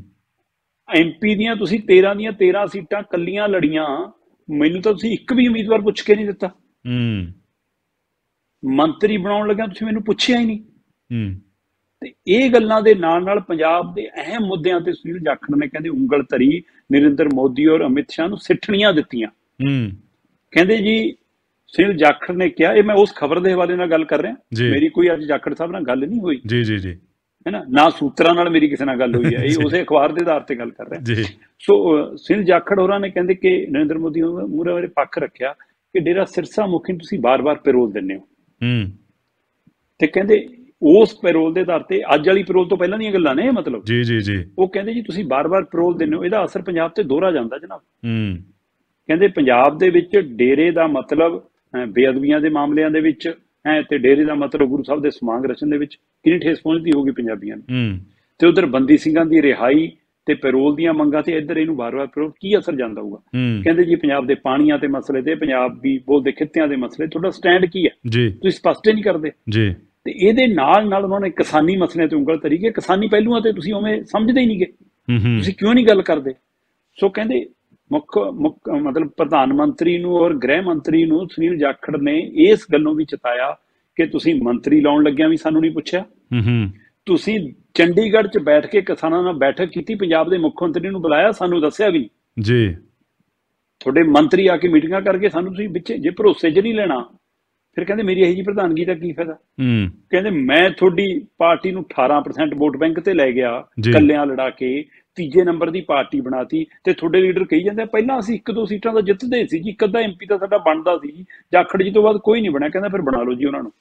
ਐਮਪੀ ਦੀਆਂ ਤੁਸੀਂ ਤੇਰਾਂ ਦੀਆਂ ਤੇਰਾਂ ਸੀਟਾਂ ਕੱਲੀਆਂ ਲੜੀਆਂ, ਮੈਨੂੰ ਤਾਂ ਤੁਸੀਂ ਇੱਕ ਵੀ ਉਮੀਦਵਾਰ ਪੁੱਛ ਕੇ ਨਹੀਂ ਦਿੱਤਾ। ਮੰਤਰੀ ਬਣਾਉਣ ਲੱਗਿਆ ਤੁਸੀਂ ਮੈਨੂੰ ਪੁੱਛਿਆ ਹੀ ਨਹੀਂ। ਤੇ ਇਹ ਗੱਲਾਂ ਦੇ ਨਾਲ ਨਾਲ ਪੰਜਾਬ ਦੇ ਅਹਿਮ ਮੁੱਦਿਆਂ ਤੇ ਸੁਨੀਲ ਜਾਖੜ ਨੇ ਕਹਿੰਦੇ ਉਂਗਲ ਧਰੀ, ਨਰਿੰਦਰ ਮੋਦੀ ਔਰ ਅਮਿਤ ਸ਼ਾਹ ਨੂੰ ਸਿੱਠਣੀਆਂ ਦਿੱਤੀਆਂ। ਕਹਿੰਦੇ ਜੀ ਸੁਨੀਲ ਜਾਖੜ ਨੇ ਕਿਹਾ, ਇਹ ਮੈਂ ਉਸ ਖਬਰ ਦੇ ਹਵਾਲੇ ਨਾਲ ਗੱਲ ਕਰ ਰਿਹਾ, ਮੇਰੀ ਕੋਈ ਅੱਜ ਜਾਖੜ ਸਾਹਿਬ ਨਾਲ ਗੱਲ ਨਹੀਂ ਹੋਈ ਜੀ ਜੀ ਜੀ ਹੈ ਨਾ, ਨਾ ਸੂਤਰਾਂ ਨਾਲ ਮੇਰੀ ਕਿਸੇ ਨਾਲ ਗੱਲ ਹੋਈ ਹੈ, ਇਹ ਉਸੇ ਅਖਬਾਰ ਦੇ ਆਧਾਰ ਤੇ ਗੱਲ ਕਰ ਰਿਹਾ ਜੀ। ਸੋ ਸੁਨੀਲ ਜਾਖੜ ਹੋਰਾਂ ਨੇ ਕਹਿੰਦੇ ਕਿ ਨਰਿੰਦਰ ਮੋਦੀ ਮੂਹਰੇ ਬਾਰੇ ਪੱਖ ਰੱਖਿਆ ਕਿ ਡੇਰਾ ਸਿਰਸਾ ਮੁਖੀ ਨੂੰ ਤੁਸੀਂ ਬਾਰ-ਬਾਰ ਪੈਰੋਲ ਦਿੰਦੇ ਹੋ, ਤੇ ਕਹਿੰਦੇ ਉਸ ਪੈਰੋਲ ਦੇ ਆਧਾਰ ਤੇ ਅੱਜ ਵਾਲੀ ਪੈਰੋਲ ਤੋਂ ਪਹਿਲਾਂ ਦੀਆਂ ਗੱਲਾਂ ਨੇ ਮਤਲਬ ਜੀ ਜੀ ਜੀ ਉਹ ਕਹਿੰਦੇ ਜੀ ਤੁਸੀਂ ਬਾਰ-ਬਾਰ ਪੈਰੋਲ ਦਿੰਦੇ ਹੋ, ਇਹਦਾ ਅਸਰ ਪੰਜਾਬ ਤੇ ਦੋਹਰਾ ਜਾਂਦਾ ਜਨਾਬ। ਕਹਿੰਦੇ ਪੰਜਾਬ ਦੇ ਵਿੱਚ ਡੇਰੇ ਦਾ ਮਤਲਬ ਬੇਅਦਬੀਆਂ ਦੇ ਮਾਮਲਿਆਂ ਦੇ ਵਿੱਚ ਹੈ, ਤੇ ਡੇਰੇ ਦਾ ਮਤਲਬ ਗੁਰੂ ਸਾਹਿਬ ਦੇ ਸਮਾਂਗ ਰਚਨ ਦੇ ਵਿੱਚ ਕਿੰਨੀ ਠੇਸ ਪਹੁੰਚਦੀ ਹੋਊਗੀ ਪੰਜਾਬੀਆਂ ਨੂੰ, ਤੇ ਉਧਰ ਬੰਦੀ ਸਿੰਘਾਂ ਦੀ ਰਿਹਾਈ ਤੇ ਪੈਰੋਲ ਦੀਆਂ ਮੰਗਾਂ ਤੇ ਇੱਧਰ ਇਹਨੂੰ ਵਾਰ-ਵਾਰ ਪੈਰੋਲ, ਕੀ ਅਸਰ ਜਾਂਦਾ ਹੋਊਗਾ। ਕਹਿੰਦੇ ਜੀ ਪੰਜਾਬ ਦੇ ਪਾਣੀਆਂ ਤੇ ਮਸਲੇ ਤੇ, ਪੰਜਾਬੀ ਬੋਲਦੇ ਖਿੱਤਿਆਂ ਦੇ ਮਸਲੇ, ਤੁਹਾਡਾ ਸਟੈਂਡ ਕੀ ਹੈ, ਤੁਸੀਂ ਸਪਸ਼ਟ ਹੀ ਨਹੀਂ ਕਰਦੇ ਜੀ। ਤੇ ਇਹਦੇ ਨਾਲ ਨਾਲ ਉਹਨਾਂ ਨੇ ਕਿਸਾਨੀ ਮਸਲਿਆਂ ਤੇ ਉਂਗਲ ਧਰੀ ਕਿ ਕਿਸਾਨੀ ਪਹਿਲੂਆਂ ਤੇ ਤੁਸੀਂ ਉਵੇਂ ਸਮਝਦੇ ਹੀ ਨਹੀਂ ਗਏ, ਤੁਸੀਂ ਕਿਉਂ ਨਹੀਂ ਗੱਲ ਕਰਦੇ। ਸੋ ਕਹਿੰਦੇ ਮੁੱਖ ਮੁੱਖ ਮਤਲਬ ਪ੍ਰਧਾਨ ਮੰਤਰੀ ਨੂੰ ਔਰ ਗ੍ਰਹਿ ਮੰਤਰੀ ਨੂੰ ਸੁਨੀਲ ਜਾਖੜ ਨੇ ਇਸ ਗੱਲੋਂ ਵੀ ਚਿਤਾਇਆ ਕਿ ਤੁਸੀਂ ਮੰਤਰੀ ਲਾਉਣ ਲੱਗਿਆਂ ਵੀ ਸਾਨੂੰ ਨਹੀਂ ਪੁੱਛਿਆ, ਤੁਸੀਂ ਚੰਡੀਗੜ੍ਹ 'ਚ ਬੈਠ ਕੇ ਕਿਸਾਨਾਂ ਨਾਲ ਬੈਠਕ ਕੀਤੀ, ਪੰਜਾਬ ਦੇ ਮੁੱਖ ਮੰਤਰੀ ਨੂੰ ਬੁਲਾਇਆ, ਸਾਨੂੰ ਦੱਸਿਆ ਵੀ ਜੀ, ਤੁਹਾਡੇ ਮੰਤਰੀ ਆ ਕੇ ਮੀਟਿੰਗਾਂ ਕਰਕੇ ਸਾਨੂੰ ਤੁਸੀਂ ਵਿੱਚ ਜੇ ਭਰੋਸੇ 'ਚ ਨਹੀਂ ਲੈਣਾ, ਫਿਰ ਕਹਿੰਦੇ ਮੇਰੀ ਇਹੋ ਜਿਹੀ ਪ੍ਰਧਾਨਗੀ ਦਾ ਕੀ ਫਾਇਦਾ। ਕਹਿੰਦੇ ਮੈਂ ਤੁਹਾਡੀ ਪਾਰਟੀ ਨੂੰ ਅਠਾਰਾਂ ਪਰਸੈਂਟ ਵੋਟ ਬੈਂਕ ਤੇ ਲੈ ਗਿਆ, ਕੱਲਿਆਂ ਲੜਾ ਕੇ ਤੀਜੇ ਨੰਬਰ ਦੀ ਪਾਰਟੀ ਬਣਾਤੀ, ਤੇ ਤੁਹਾਡੇ ਲੀਡਰ ਕਹੀ ਜਾਂਦੇ ਪਹਿਲਾਂ ਅਸੀਂ ਇੱਕ ਦੋ ਸੀਟਾਂ ਦਾ ਜਿੱਤਦੇ ਸੀ ਜੀ, ਇੱਕ ਅੱਧਾ ਐਮਪੀ ਤਾਂ ਸਾਡਾ ਬਣਦਾ ਸੀ, ਜਾਖੜ ਜੀ ਤੋਂ ਬਾਅਦ ਕੋਈ ਨਹੀਂ ਬਣਿਆ। ਕਹਿੰਦਾ ਫਿਰ ਬਣਾ ਲਓ ਜੀ ਉਹਨਾਂ ਨੂੰ।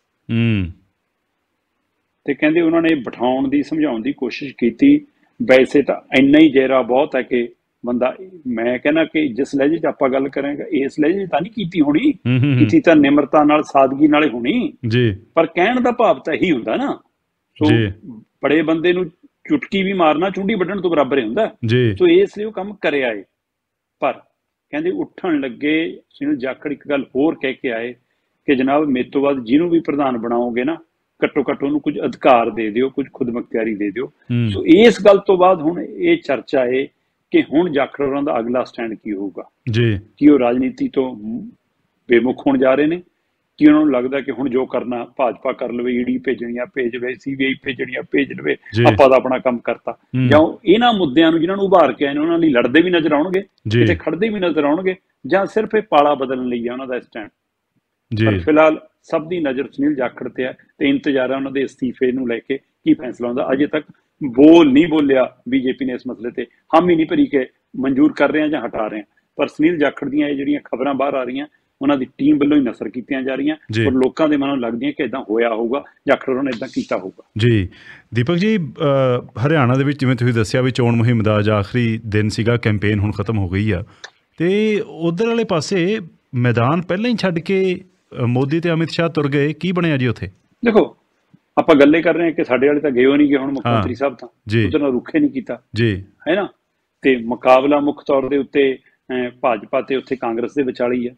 ਤੇ ਕਹਿੰਦੇ ਉਹਨਾਂ ਨੇ ਬਿਠਾਉਣ ਦੀ ਸਮਝਾਉਣ ਦੀ ਕੋਸ਼ਿਸ਼ ਕੀਤੀ, ਵੈਸੇ ਤਾਂ ਇੰਨਾ ਹੀ ਜਹਿਰਾ ਬਹੁਤ ਹੈ ਕਿ ਬੰਦਾ, ਮੈਂ ਕਹਿੰਦਾ ਕਿ ਜਿਸ ਲਹਿਜੇ 'ਚ ਆਪਾਂ ਗੱਲ ਕਰਾਂਗੇ ਇਸ ਲਹਿਜੇ 'ਚ ਤਾਂ ਨਹੀਂ ਕੀਤੀ ਹੋਣੀ, ਕੀਤੀ ਤਾਂ ਨਿਮਰਤਾ ਨਾਲ ਸਾਦਗੀ ਨਾਲੇ ਹੋਣੀ ਜੀ, ਪਰ ਕਹਿਣ ਦਾ ਭਾਵ ਤਾਂ ਇਹੀ ਹੁੰਦਾ ਨਾ। ਸੋ ਬੜੇ ਬੰਦੇ ਨੂੰ ਚੁਟਕੀ ਵੀ ਮਾਰਨਾ ਚੁੰਡੀ ਵੱਢਣ ਤੋਂ ਬਰਾਬਰ ਹੀ ਹੁੰਦਾ, ਸੋ ਇਸ ਲਈ ਉਹ ਕੰਮ ਕਰਿਆ ਏ। ਪਰ ਕਹਿੰਦੇ ਉੱਠਣ ਲੱਗੇ ਸੁਨੀਲ ਜਾਖੜ ਇੱਕ ਗੱਲ ਹੋਰ ਕਹਿ ਕੇ ਆਏ ਕਿ ਜਨਾਬ ਮੇਰੇ ਤੋਂ ਬਾਅਦ ਜਿਹਨੂੰ ਵੀ ਪ੍ਰਧਾਨ ਬਣਾਓਗੇ ਨਾ, ਘੱਟੋ ਘੱਟ ਉਹਨੂੰ ਕੁਝ ਅਧਿਕਾਰ ਦੇ ਦਿਓ, ਕੁਝ ਖੁਦਮੁਖਤਿਆਰੀ ਦੇ ਦਿਓ। ਸੋ ਇਸ ਗੱਲ ਤੋਂ ਬਾਅਦ ਹੁਣ ਇਹ ਚਰਚਾ ਏ ਕਿ ਹੁਣ ਜਾਖੜ ਹੋਰਾਂ ਦਾ ਅਗਲਾ ਸਟੈਂਡ ਕੀ ਹੋਊਗਾ ਜੀ, ਕੀ ਉਹ ਰਾਜਨੀਤੀ ਤੋਂ ਬੇਮੁਖ ਹੋਣ ਜਾ ਰਹੇ ਨੇ, ਕੀ ਉਹਨਾਂ ਨੂੰ ਲੱਗਦਾ ਕਿ ਹੁਣ ਜੋ ਕਰਨਾ ਭਾਜਪਾ ਕਰ ਲਵੇ, ਈਡੀ ਭੇਜਣੀਆਂ ਭੇਜ ਲਵੇ, ਸੀਬੀਆਈ ਭੇਜਣੀਆਂ ਭੇਜ ਲਵੇ, ਆਪਾਂ ਤਾਂ ਆਪਣਾ ਕੰਮ ਕਰਤਾ, ਜਾਂ ਇਹਨਾਂ ਮੁੱਦਿਆਂ ਨੂੰ ਜਿਹਨਾਂ ਨੂੰ ਉਭਾਰ ਕੇ ਆਏ ਨੇ ਉਹਨਾਂ ਲਈ ਲੜਦੇ ਵੀ ਨਜ਼ਰ ਆਉਣਗੇ, ਕਿਤੇ ਖੜਦੇ ਵੀ ਨਜ਼ਰ ਆਉਣਗੇ, ਜਾਂ ਸਿਰਫ ਇਹ ਪਾਲਾ ਬਦਲਣ ਲਈ ਆ ਉਹਨਾਂ ਦਾ ਸਟੈਂਡ। ਪਰ ਫਿਲਹਾਲ ਸਭ ਦੀ ਨਜ਼ਰ ਸੁਨੀਲ ਜਾਖੜ ਤੇ ਹੈ, ਤੇ ਇੰਤਜ਼ਾਰ ਹੈ ਉਹਨਾਂ ਦੇ ਅਸਤੀਫੇ ਨੂੰ ਲੈ ਕੇ ਕੀ ਫੈਸਲਾ ਹੁੰਦਾ। ਅਜੇ ਤੱਕ ਬੋਲ ਨਹੀਂ ਬੋਲਿਆ ਬੀਜੇਪੀ ਨੇ ਇਸ ਮਸਲੇ ਤੇ, ਹਾਮੀ ਨਹੀਂ ਭਰੀ ਕਿ ਮਨਜ਼ੂਰ ਕਰ ਰਹੇ ਆ ਜਾਂ ਹਟਾ ਰਹੇ ਆ, ਪਰ ਸੁਨੀਲ ਜਾਖੜ ਦੀਆਂ ਇਹ ਜਿਹੜੀਆਂ ਖਬਰਾਂ ਬਾਹਰ ਆ ਰਹੀਆਂ ਉਹਨਾਂ ਦੀ ਟੀਮ ਵੱਲੋਂ ਹੀ ਨਸਰ ਕੀਤੀਆਂ ਜਾ ਰਹੀਆਂ, ਔਰ ਲੋਕਾਂ ਦੇ ਮਨਾਂ ਨੂੰ ਲੱਗਦੀਆਂ ਕਿ ਇਦਾਂ ਹੋਇਆ ਹੋਊਗਾ, ਜਾਖੜ ਹੋਰਾਂ ਨੇ ਇਦਾਂ ਕੀਤਾ ਹੋਊਗਾ ਜੀ। ਦੀਪਕ ਜੀ, ਹਰਿਆਣਾ ਦੇ ਵਿੱਚ ਜਿਵੇਂ ਤੁਸੀਂ ਦੱਸਿਆ ਵੀ ਚੋਣ ਮੁਹਿੰਮ ਦਾ ਅੱਜ ਆਖਰੀ ਦਿਨ ਸੀਗਾ, ਕੈਂਪੇਨ ਹੁਣ ਖਤਮ ਹੋ ਗਈ ਆ, ਤੇ ਉਧਰ ਵਾਲੇ ਪਾਸੇ ਮੈਦਾਨ ਪਹਿਲਾਂ ਹੀ ਛੱਡ ਕੇ ਮੋਦੀ ਤੇ ਅਮਿਤ ਸ਼ਾਹ ਤੁਰ ਗਏ, ਕੀ ਬਣਿਆ ਜੀ ਉੱਥੇ? ਦੇਖੋ ਆਪਾਂ ਗੱਲੇ ਕਰ ਰਹੇ ਹਾਂ ਕਿ ਸਾਡੇ ਵਾਲੇ ਤਾਂ ਗਏ ਹੋ ਨਹੀਂ ਗਏ, ਹੁਣ ਮੁੱਖ ਮੰਤਰੀ ਸਾਹਿਬ ਤਾਂ ਉਹਦੇ ਨਾਲ ਰੁੱਖੇ ਨਹੀਂ ਕੀਤਾ ਜੀ, ਹੈ ਨਾ, ਤੇ ਮੁਕਾਬਲਾ ਮੁੱਖ ਤੌਰ ਦੇ ਉੱਤੇ ਭਾਜਪਾ ਤੇ ਉੱਥੇ ਕਾਂਗਰਸ ਦੇ ਵਿਚਾਲੀ ਹੈ।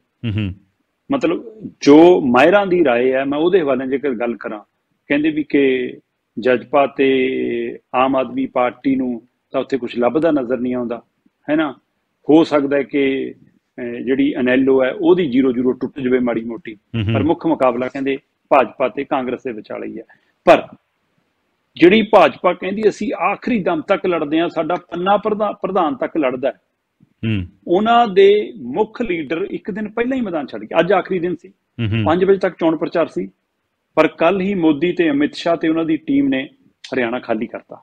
ਮਤਲਬ ਜੋ ਮਾਹਿਰਾਂ ਦੀ ਰਾਏ ਹੈ, ਮੈਂ ਉਹਦੇ ਹਵਾਲੇ ਜੇਕਰ ਗੱਲ ਕਰਾਂ, ਕਹਿੰਦੇ ਵੀ ਕਿ ਜਜਪਾ ਤੇ ਆਮ ਆਦਮੀ ਪਾਰਟੀ ਨੂੰ ਤਾਂ ਉੱਥੇ ਕੁਛ ਲੱਭਦਾ ਨਜ਼ਰ ਨਹੀਂ ਆਉਂਦਾ, ਹੈ ਨਾ। ਹੋ ਸਕਦਾ ਕਿ ਜਿਹੜੀ ਅਨੈਲੋ ਹੈ ਉਹਦੀ ਜੀਰੋ ਜੀਰੋ ਟੁੱਟ ਜਾਵੇ ਮਾੜੀ ਮੋਟੀ, ਪਰ ਮੁੱਖ ਮੁਕਾਬਲਾ ਕਹਿੰਦੇ ਭਾਜਪਾ ਤੇ ਕਾਂਗਰਸ ਦੇ ਵਿਚਾਲੇ ਹੀ ਹੈ। ਪਰ ਜਿਹੜੀ ਭਾਜਪਾ ਕਹਿੰਦੀ ਅਸੀਂ ਆਖਰੀ ਦਮ ਤੱਕ ਲੜਦੇ ਹਾਂ, ਸਾਡਾ ਪੰਨਾ ਪ੍ਰਧਾਨ ਤੱਕ ਲੜਦਾ, ਉਹਨਾਂ ਦੇ ਮੁੱਖ ਲੀਡਰ ਇੱਕ ਦਿਨ ਪਹਿਲਾਂ ਹੀ ਮੈਦਾਨ ਛੱਡ ਗਏ। ਅੱਜ ਆਖਰੀ ਦਿਨ ਸੀ, ਪੰਜ ਵਜੇ ਤੱਕ ਚੋਣ ਪ੍ਰਚਾਰ ਸੀ, ਪਰ ਕੱਲ ਹੀ ਮੋਦੀ ਤੇ ਅਮਿਤ ਸ਼ਾਹ ਤੇ ਉਹਨਾਂ ਦੀ ਟੀਮ ਨੇ ਹਰਿਆਣਾ ਖਾਲੀ ਕਰਤਾ।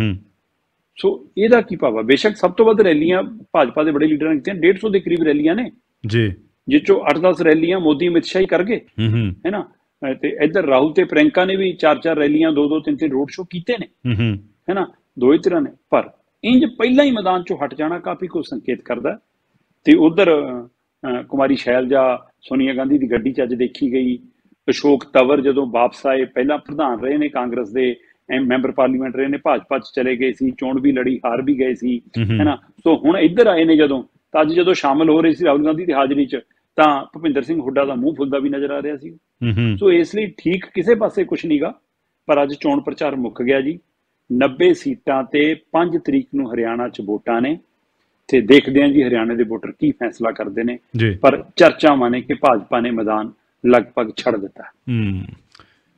ਸੋ ਇਹਦਾ ਕੀ ਭਾਵ ਹੈ? ਬੇਸ਼ੱਕ ਸਭ ਤੋਂ ਵੱਧ ਰੈਲੀਆਂ ਭਾਜਪਾ ਦੇ ਬੜੇ ਲੀਡਰਾਂ ਨੇ ਕੀਤੀਆਂ, ਡੇਢ ਸੌ ਦੇ ਕਰੀਬ ਰੈਲੀਆਂ ਨੇ ਜੀ, ਜਿਸ ਚੋਂ ਅੱਠ ਦਸ ਰੈਲੀਆਂ ਮੋਦੀ ਅਮਿਤ ਸ਼ਾਹ ਹੀ ਕਰ ਗਏ, ਹੈ ਨਾ। ਤੇ ਇੱਧਰ ਰਾਹੁਲ ਤੇ ਪ੍ਰਿਅੰਕਾ ਨੇ ਵੀ ਚਾਰ ਚਾਰ ਰੈਲੀਆਂ, ਦੋ ਦੋ ਤਿੰਨ ਤਿੰਨ ਰੋਡ ਸ਼ੋਅ ਕੀਤੇ ਨੇ, ਹੈ ਨਾ, ਦੋਵੇਂ ਧਿਰਾਂ ਨੇ। ਪਰ ਇੰਜ ਪਹਿਲਾਂ ਹੀ ਮੈਦਾਨ ਚੋਂ ਹਟ ਜਾਣਾ ਕਾਫੀ ਕੁਝ ਸੰਕੇਤ ਕਰਦਾ। ਤੇ ਉਧਰ ਕੁਮਾਰੀ ਸ਼ੈਲਜਾ ਸੋਨੀਆ ਗਾਂਧੀ ਦੀ ਗੱਡੀ 'ਚ ਅੱਜ ਦੇਖੀ ਗਈ, ਅਸ਼ੋਕ ਤਵਰ ਜਦੋਂ ਵਾਪਸ ਆਏ, ਪਹਿਲਾਂ ਪ੍ਰਧਾਨ ਰਹੇ ਨੇ ਕਾਂਗਰਸ ਦੇ, ਮੈਂਬਰ ਪਾਰਲੀਮੈਂਟ ਰਹੇ ਨੇ, ਭਾਜਪਾ 'ਚ ਚਲੇ ਗਏ ਸੀ, ਚੋਣ ਵੀ ਲੜੀ, ਹਾਰ ਵੀ ਗਏ ਸੀ, ਹੈ ਨਾ। ਸੋ ਹੁਣ ਇੱਧਰ ਆਏ ਨੇ ਜਦੋਂ, ਤਾਂ ਅੱਜ ਜਦੋਂ ਸ਼ਾਮਲ ਹੋ ਰਹੇ ਸੀ ਰਾਹੁਲ ਗਾਂਧੀ ਦੀ ਹਾਜ਼ਰੀ 'ਚ, ਤਾਂ ਭੁਪਿੰਦਰ ਸਿੰਘ ਹੁੱਡਾ ਦਾ ਮੂੰਹ ਫੁੱਲਦਾ ਵੀ ਨਜ਼ਰ ਆ ਰਿਹਾ ਸੀ। ਸੋ ਇਸ ਲਈ ਠੀਕ ਕਿਸੇ ਪਾਸੇ ਕੁਛ ਨੀਗਾ, ਪਰ ਅੱਜ ਚੋਣ ਪ੍ਰਚਾਰ ਮੁੱਕ ਗਿਆ ਜੀ। ਨੱਬੇ ਸੀਟਾਂ ਤੇ ਪੰਜ ਤਰੀਕ ਨੂੰ ਹਰਿਆਣਾ 'ਚ ਵੋਟਾਂ ਨੇ, ਤੇ ਦੇਖਦੇ ਹਾਂ ਜੀ ਹਰਿਆਣੇ ਦੇ ਵੋਟਰ ਕੀ ਫੈਸਲਾ ਕਰਦੇ ਨੇ। ਪਰ ਚਰਚਾਵਾਂ ਨੇ ਕਿ ਭਾਜਪਾ ਨੇ ਮੈਦਾਨ ਲਗਭਗ ਛੱਡ ਦਿੱਤਾ।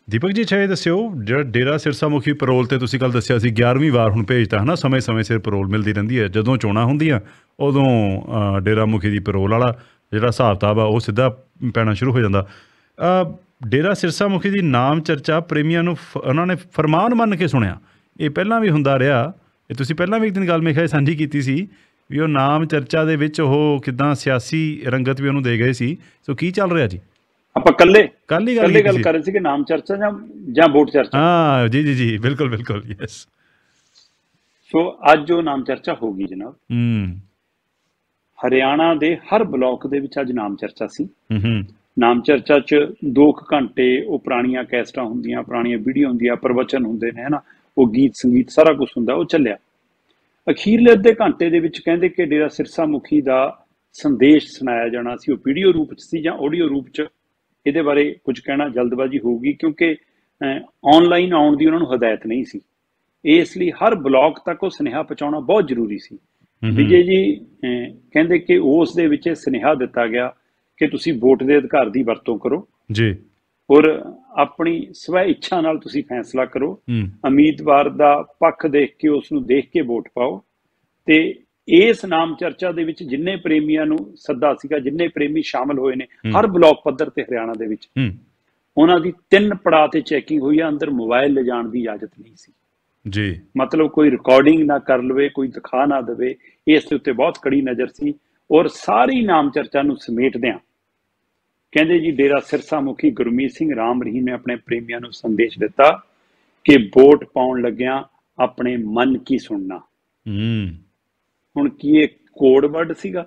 ਦੀਪਕ ਜੀ, ਅੱਛਾ ਇਹ ਦੱਸਿਓ, ਜਿਹੜਾ ਡੇਰਾ ਸਿਰਸਾ ਮੁਖੀ ਪੈਰੋਲ 'ਤੇ ਤੁਸੀਂ ਕੱਲ੍ਹ ਦੱਸਿਆ ਸੀ ਗਿਆਰਵੀਂ ਵਾਰ ਹੁਣ ਭੇਜਤਾ ਹੈ ਨਾ, ਸਮੇਂ ਸਮੇਂ ਸਿਰ ਪੈਰੋਲ ਮਿਲਦੀ ਰਹਿੰਦੀ ਹੈ, ਜਦੋਂ ਚੋਣਾਂ ਹੁੰਦੀਆਂ ਉਦੋਂ ਡੇਰਾ ਮੁਖੀ ਦੀ ਪੈਰੋਲ ਵਾਲਾ ਜਿਹੜਾ ਹਿਸਾਬ ਕਿਤਾਬ ਆ ਉਹ ਸਿੱਧਾ ਪੈਣਾ ਸ਼ੁਰੂ ਹੋ ਜਾਂਦਾ। ਡੇਰਾ ਸਿਰਸਾ ਮੁਖੀ ਦੀ ਨਾਮ ਚਰਚਾ ਪ੍ਰੇਮੀਆਂ ਨੂੰ ਫ ਉਹਨਾਂ ਨੇ ਫਰਮਾਨ ਮੰਨ ਕੇ ਸੁਣਿਆ। ਇਹ ਪਹਿਲਾਂ ਵੀ ਹੁੰਦਾ ਰਿਹਾ, ਇਹ ਤੁਸੀਂ ਪਹਿਲਾਂ ਵੀ ਇੱਕ ਦਿਨ ਗੱਲ ਮੇਰੇ ਖਿਆਲ ਸਾਂਝੀ ਕੀਤੀ ਸੀ ਵੀ ਉਹ ਨਾਮ ਚਰਚਾ ਦੇ ਵਿੱਚ ਉਹ ਕਿੱਦਾਂ ਸਿਆਸੀ ਰੰਗਤ ਵੀ ਉਹਨੂੰ ਦੇ ਗਏ ਸੀ। ਸੋ ਕੀ ਚੱਲ ਰਿਹਾ ਜੀ? ਆਪਾਂ ਕੱਲੇ ਕੱਲ ਹੀ ਗੱਲ ਗੱਲ ਕਰ ਰਹੇ ਸੀ ਕਿ ਨਾਮ ਚਰਚਾ ਜਾਂ ਜਾਂ ਵੋਟ ਚਰਚਾ। ਹਾਂ ਜੀ ਜੀ ਜੀ ਬਿਲਕੁਲ ਬਿਲਕੁਲ ਯੈਸ। ਸੋ ਅੱਜ ਉਹ ਨਾਮ ਚਰਚਾ ਹੋ ਗਈ ਜਨਾਬ। ਹੂੰ ਹਰਿਆਣਾ ਦੇ ਹਰ ਬਲਾਕ ਦੇ ਵਿੱਚ ਅੱਜ ਨਾਮ ਚਰਚਾ ਸੀ। ਹੂੰ ਨਾਮ ਚਰਚਾ 'ਚ ਦੋ ਕੁ ਘੰਟੇ ਉਹ ਪੁਰਾਣੀਆਂ ਕੈਸਟਾਂ ਹੁੰਦੀਆਂ, ਪੁਰਾਣੀਆਂ ਵੀਡੀਓ ਹੁੰਦੀਆਂ, ਪ੍ਰਵਚਨ ਹੁੰਦੇ ਨੇ, ਹੈ ਨਾ, ਉਹ ਗੀਤ ਸੰਗੀਤ ਸਾਰਾ ਕੁਛ ਹੁੰਦਾ, ਉਹ ਚੱਲਿਆ। ਅਖੀਰਲੇ ਅੱਧੇ ਘੰਟੇ ਦੇ ਵਿੱਚ ਕਹਿੰਦੇ ਕਿ ਡੇਰਾ ਸਿਰਸਾ ਮੁਖੀ ਦਾ ਸੰਦੇਸ਼ ਸੁਣਾਇਆ ਜਾਣਾ ਸੀ। ਉਹ ਵੀਡੀਓ ਰੂਪ 'ਚ ਸੀ ਜਾਂ ਆਡੀਓ ਰੂਪ 'ਚ, ਇਹਦੇ ਬਾਰੇ ਕੁਝ ਕਹਿਣਾ ਜਲਦਬਾਜ਼ੀ ਹੋਊਗੀ ਕਿਉਂਕਿ ਆਨਲਾਈਨ ਆਉਣ ਦੀ ਉਹਨਾਂ ਨੂੰ ਹਦਾਇਤ ਨਹੀਂ ਸੀ। ਇਸ ਲਈ ਹਰ ਬਲਾਕ ਤੱਕ ਉਹ ਸੁਨੇਹਾ ਪਹੁੰਚਾਉਣਾ ਬਹੁਤ ਜ਼ਰੂਰੀ ਸੀ। ਵਿਜੇ ਜੀ ਕਹਿੰਦੇ ਕਿ ਉਸ ਦੇ ਵਿੱਚ ਸੁਨੇਹਾ ਦਿੱਤਾ ਗਿਆ ਕਿ ਤੁਸੀਂ ਵੋਟ ਦੇ ਅਧਿਕਾਰ ਦੀ ਵਰਤੋਂ ਕਰੋ ਜੀ, ਔਰ ਆਪਣੀ ਸਵੈ ਇੱਛਾ ਨਾਲ ਤੁਸੀਂ ਫੈਸਲਾ ਕਰੋ, ਉਮੀਦਵਾਰ ਦਾ ਪੱਖ ਦੇਖ ਕੇ ਉਸ ਨੂੰ ਦੇਖ ਕੇ ਵੋਟ ਪਾਓ। ਤੇ ਇਸ ਨਾਮ ਚਰਚਾ ਦੇ ਵਿੱਚ ਜਿੰਨੇ ਪ੍ਰੇਮੀਆਂ ਨੂੰ ਸੱਦਾ ਸੀਗਾ, ਜਿੰਨੇ ਪ੍ਰੇਮੀ ਸ਼ਾਮਲ ਹੋਏ ਨੇ ਹਰ ਬਲਾਕ ਪੱਧਰ ਤੇ ਹਰਿਆਣਾ ਦੇ ਵਿੱਚ, ਉਹਨਾਂ ਦੀ ਤਿੰਨ ਪੜਾਅ ਤੇ ਚੈਕਿੰਗ ਹੋਈ ਆ। ਅੰਦਰ ਮੋਬਾਈਲ ਲਿਜਾਣ ਦੀ ਇਜਾਜ਼ਤ ਨਹੀਂ ਸੀ ਜੀ, ਮਤਲਬ ਕੋਈ ਰਿਕਾਰਡਿੰਗ ਨਾ ਕਰ ਲਵੇ, ਕੋਈ ਦਿਖਾ ਨਾ ਦੇਵੇ, ਇਸ ਦੇ ਉੱਤੇ ਬਹੁਤ ਕੜੀ ਨਜ਼ਰ ਸੀ। ਔਰ ਸਾਰੀ ਨਾਮ ਚਰਚਾ ਨੂੰ ਸਮੇਟਦਿਆਂ ਕਹਿੰਦੇ ਜੀ ਡੇਰਾ ਸਿਰਸਾ ਮੁਖੀ ਗੁਰਮੀਤ ਸਿੰਘ ਰਾਮ ਰਹੀਮ ਨੇ ਆਪਣੇ ਪ੍ਰੇਮੀਆਂ ਨੂੰ ਸੰਦੇਸ਼ ਦਿੱਤਾ ਕਿ ਵੋਟ ਪਾਉਣ ਲੱਗਿਆਂ ਆਪਣੇ ਮਨ ਕੀ ਸੁਣਨਾ। ਹੁਣ ਕੀ ਇਹ ਕੋਡ ਵਰਡ ਸੀਗਾ?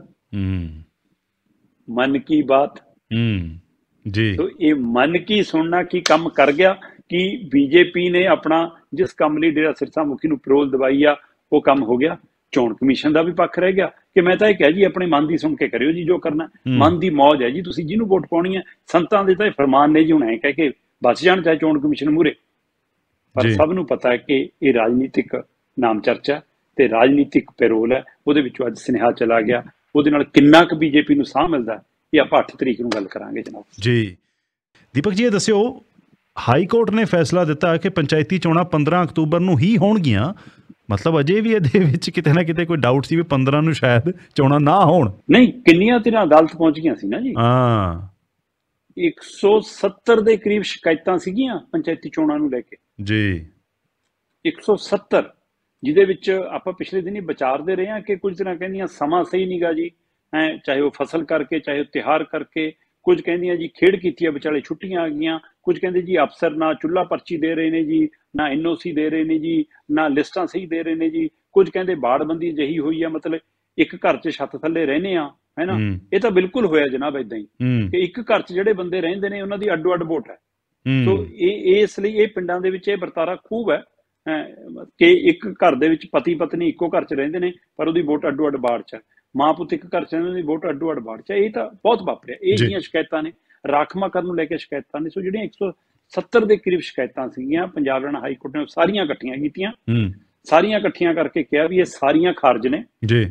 ਮਨ ਕੀ ਬਾਤ ਜੀ। तो ये मन की सुनना की ਕੰਮ ਕਰ ਗਿਆ ਕਿ ਬੀਜੇਪੀ ਨੇ ਆਪਣਾ ਜਿਸ ਕੰਮ ਲਈ ਡੇਰਾ ਸਿਰਸਾ ਮੁਖੀ ਨੂੰ ਪੈਰੋਲ ਦਵਾਈ ਆ ਉਹ ਕੰਮ ਹੋ ਗਿਆ। ਚੋਣ ਕਮਿਸ਼ਨ ਦਾ ਵੀ ਪੱਖ ਰਹਿ ਗਿਆ ਕਿ ਮੈਂ ਤਾਂ ਇਹ ਕਿਹਾ ਜੀ ਆਪਣੇ ਮਨ ਦੀ ਸੁਣ ਕੇ ਕਰਿਓ ਜੀ ਜੋ ਕਰਨਾ, ਮਨ ਦੀ ਮੌਜ ਹੈ ਜੀ, ਤੁਸੀਂ ਜਿਹਨੂੰ ਵੋਟ ਪਾਉਣੀ ਹੈ। ਸੰਤਾਂ ਦੇ ਤਾਂ ਇਹ ਫਰਮਾਨ ਨੇ ਜੀ, ਹੁਣ ਐ ਕਹਿ ਕੇ ਬਚ ਜਾਣ ਚਾਹੇ ਚੋਣ ਕਮਿਸ਼ਨ ਮੂਹਰੇ। ਪਰ ਸਭ ਨੂੰ ਪਤਾ ਹੈ ਕਿ ਇਹ ਰਾਜਨੀਤਿਕ ਨਾਮ ਚਰਚਾ ਤੇ ਰਾਜਨੀਤਿਕ ਪੈਰੋਲ ਹੈ, ਉਹਦੇ ਵਿੱਚੋਂ ਅੱਜ ਸੁਨੇਹਾ ਚਲਾ ਗਿਆ। ਉਹਦੇ ਨਾਲ ਕਿੰਨਾ ਕੁ ਬੀਜੇਪੀ ਨੂੰ ਸਾਹ ਮਿਲਦਾ ਇਹ ਆਪਾਂ ਅੱਠ ਤਰੀਕ ਨੂੰ ਗੱਲ ਕਰਾਂਗੇ ਜਨਾਬ ਜੀ। ਦੀਪਕ ਜੀ ਇਹ ਦੱਸਿਓ, ਹਾਈ ਕੋਰਟ ਨੇ ਫੈਸਲਾ ਦਿੱਤਾ ਕਿ ਪੰਚਾਇਤੀ ਚੋਣਾਂ ਪੰਦਰਾਂ ਅਕਤੂਬਰ ਨੂੰ ਹੀ ਹੋਣਗੀਆਂ। ਮਤਲਬ ਅਜੇ ਵੀ ਇਹਦੇ ਵਿੱਚ ਕਿਤੇ ਨਾ ਕਿਤੇ ਕੋਈ ਡਾਊਟ ਸੀ ਵੀ ਪੰਦਰਾਂ ਨੂੰ ਸ਼ਾਇਦ ਚੋਣਾਂ ਨਾ ਹੋਣ। ਨਹੀਂ, ਕਿੰਨੀਆਂ ਧਿਰਾਂ ਅਦਾਲਤ ਪਹੁੰਚ ਗਈਆਂ ਸੀ ਨਾ ਜੀ। ਹਾਂ, ਇੱਕ ਸੌ ਸੱਤਰ ਦੇ ਕਰੀਬ ਸ਼ਿਕਾਇਤਾਂ ਸੀਗੀਆਂ ਪੰਚਾਇਤੀ ਚੋਣਾਂ ਨੂੰ ਲੈ ਕੇ ਜੀ। ਇੱਕ ਸੌ ਸੱਤਰ, ਜਿਹਦੇ ਵਿੱਚ ਆਪਾਂ ਪਿਛਲੇ ਦਿਨੀ ਵਿਚਾਰਦੇ ਰਹੇ ਹਾਂ ਕਿ ਕੁਝ ਤਰ੍ਹਾਂ ਕਹਿੰਦੀਆਂ ਸਮਾਂ ਸਹੀ ਨੀਗਾ ਜੀ, ਹੈ ਚਾਹੇ ਉਹ ਫਸਲ ਕਰਕੇ ਚਾਹੇ ਉਹ ਤਿਉਹਾਰ ਕਰਕੇ। ਕੁਝ ਕਹਿੰਦੀਆਂ ਜੀ ਖੇਡ ਕੀਤੀ ਆ, ਵਿਚਾਲੇ ਛੁੱਟੀਆਂ ਆ ਗਈਆਂ। ਕੁਝ ਕਹਿੰਦੇ ਜੀ ਅਫਸਰ ਨਾ ਚੁੱਲ੍ਹਾ ਪਰਚੀ ਦੇ ਰਹੇ ਨੇ ਜੀ, ਨਾ ਐਨ ਓ ਸੀ ਦੇ ਰਹੇ ਨੇ ਜੀ, ਨਾ ਲਿਸਟਾਂ ਸਹੀ ਦੇ ਰਹੇ ਨੇ ਜੀ। ਕੁਝ ਕਹਿੰਦੇ ਬਾੜਬੰਦੀ ਅਜਿਹੀ ਹੋਈ ਆ, ਮਤਲਬ ਇੱਕ ਘਰ 'ਚ ਛੱਤ ਥੱਲੇ ਰਹਿੰਦੇ ਆ, ਹੈ ਨਾ। ਇਹ ਤਾਂ ਬਿਲਕੁਲ ਹੋਇਆ ਜਨਾਬ ਏਦਾਂ ਹੀ ਕਿ ਇੱਕ ਘਰ 'ਚ ਜਿਹੜੇ ਬੰਦੇ ਰਹਿੰਦੇ ਨੇ ਉਹਨਾਂ ਦੀ ਅੱਡੋ ਅੱਡ ਵੋਟ ਹੈ। ਸੋ ਇਹ ਇਸ ਲਈ ਇਹ ਪਿੰਡਾਂ ਦੇ ਵਿੱਚ ਇਹ ਵਰਤਾਰਾ ਖੂਬ ਹੈ ਕਿ ਇੱਕ ਘਰ ਦੇ ਵਿੱਚ ਪਤੀ ਪਤਨੀ ਇੱਕੋ ਘਰ 'ਚ ਰਹਿੰਦੇ ਨੇ ਪਰ ਉਹਦੀ ਵੋਟ ਅੱਡੋ ਅੱਡ ਬਾੜ 'ਚ ਹੈ। ਮਾਂ ਪੁੱਤ ਇੱਕ ਘਰ 'ਚ ਰਹਿੰਦੇ, ਦੀ ਵੋਟ ਅੱਡੋ ਅੱਡ ਬਾੜ 'ਚ ਹੈ। ਇਹ ਤਾਂ ਬਹੁਤ ਵਾਪਰਿਆ। ਇਹ ਜਿਹੜੀਆਂ ਸ਼ਿਕਾਇਤਾਂ ਨੇ ਰਾਖਵਾਂਕਰਨ ਨੂੰ ਲੈ ਕੇ ਸ਼ਿਕਾਇਤਾਂ ਨੇ। ਸੋ ਜਿਹੜੀਆਂ ਇੱਕ ਸੌ ਸੱਤਰ ਦੇ ਕਰੀਬ ਸ਼ਿਕਾਇਤਾਂ ਸੀਗੀਆਂ, ਪੰਜਾਬ ਹਰਿਆਣਾ ਹਾਈ ਕੋਰਟ ਨੇ ਸਾਰੀਆਂ ਇਕੱਠੀਆਂ ਕੀਤੀਆਂ। ਸਾਰੀਆਂ ਇਕੱਠੀਆਂ ਕਰਕੇ ਕਿਹਾ ਵੀ ਇਹ ਸਾਰੀਆਂ ਖਾਰਜ ਨੇ ਜੀ,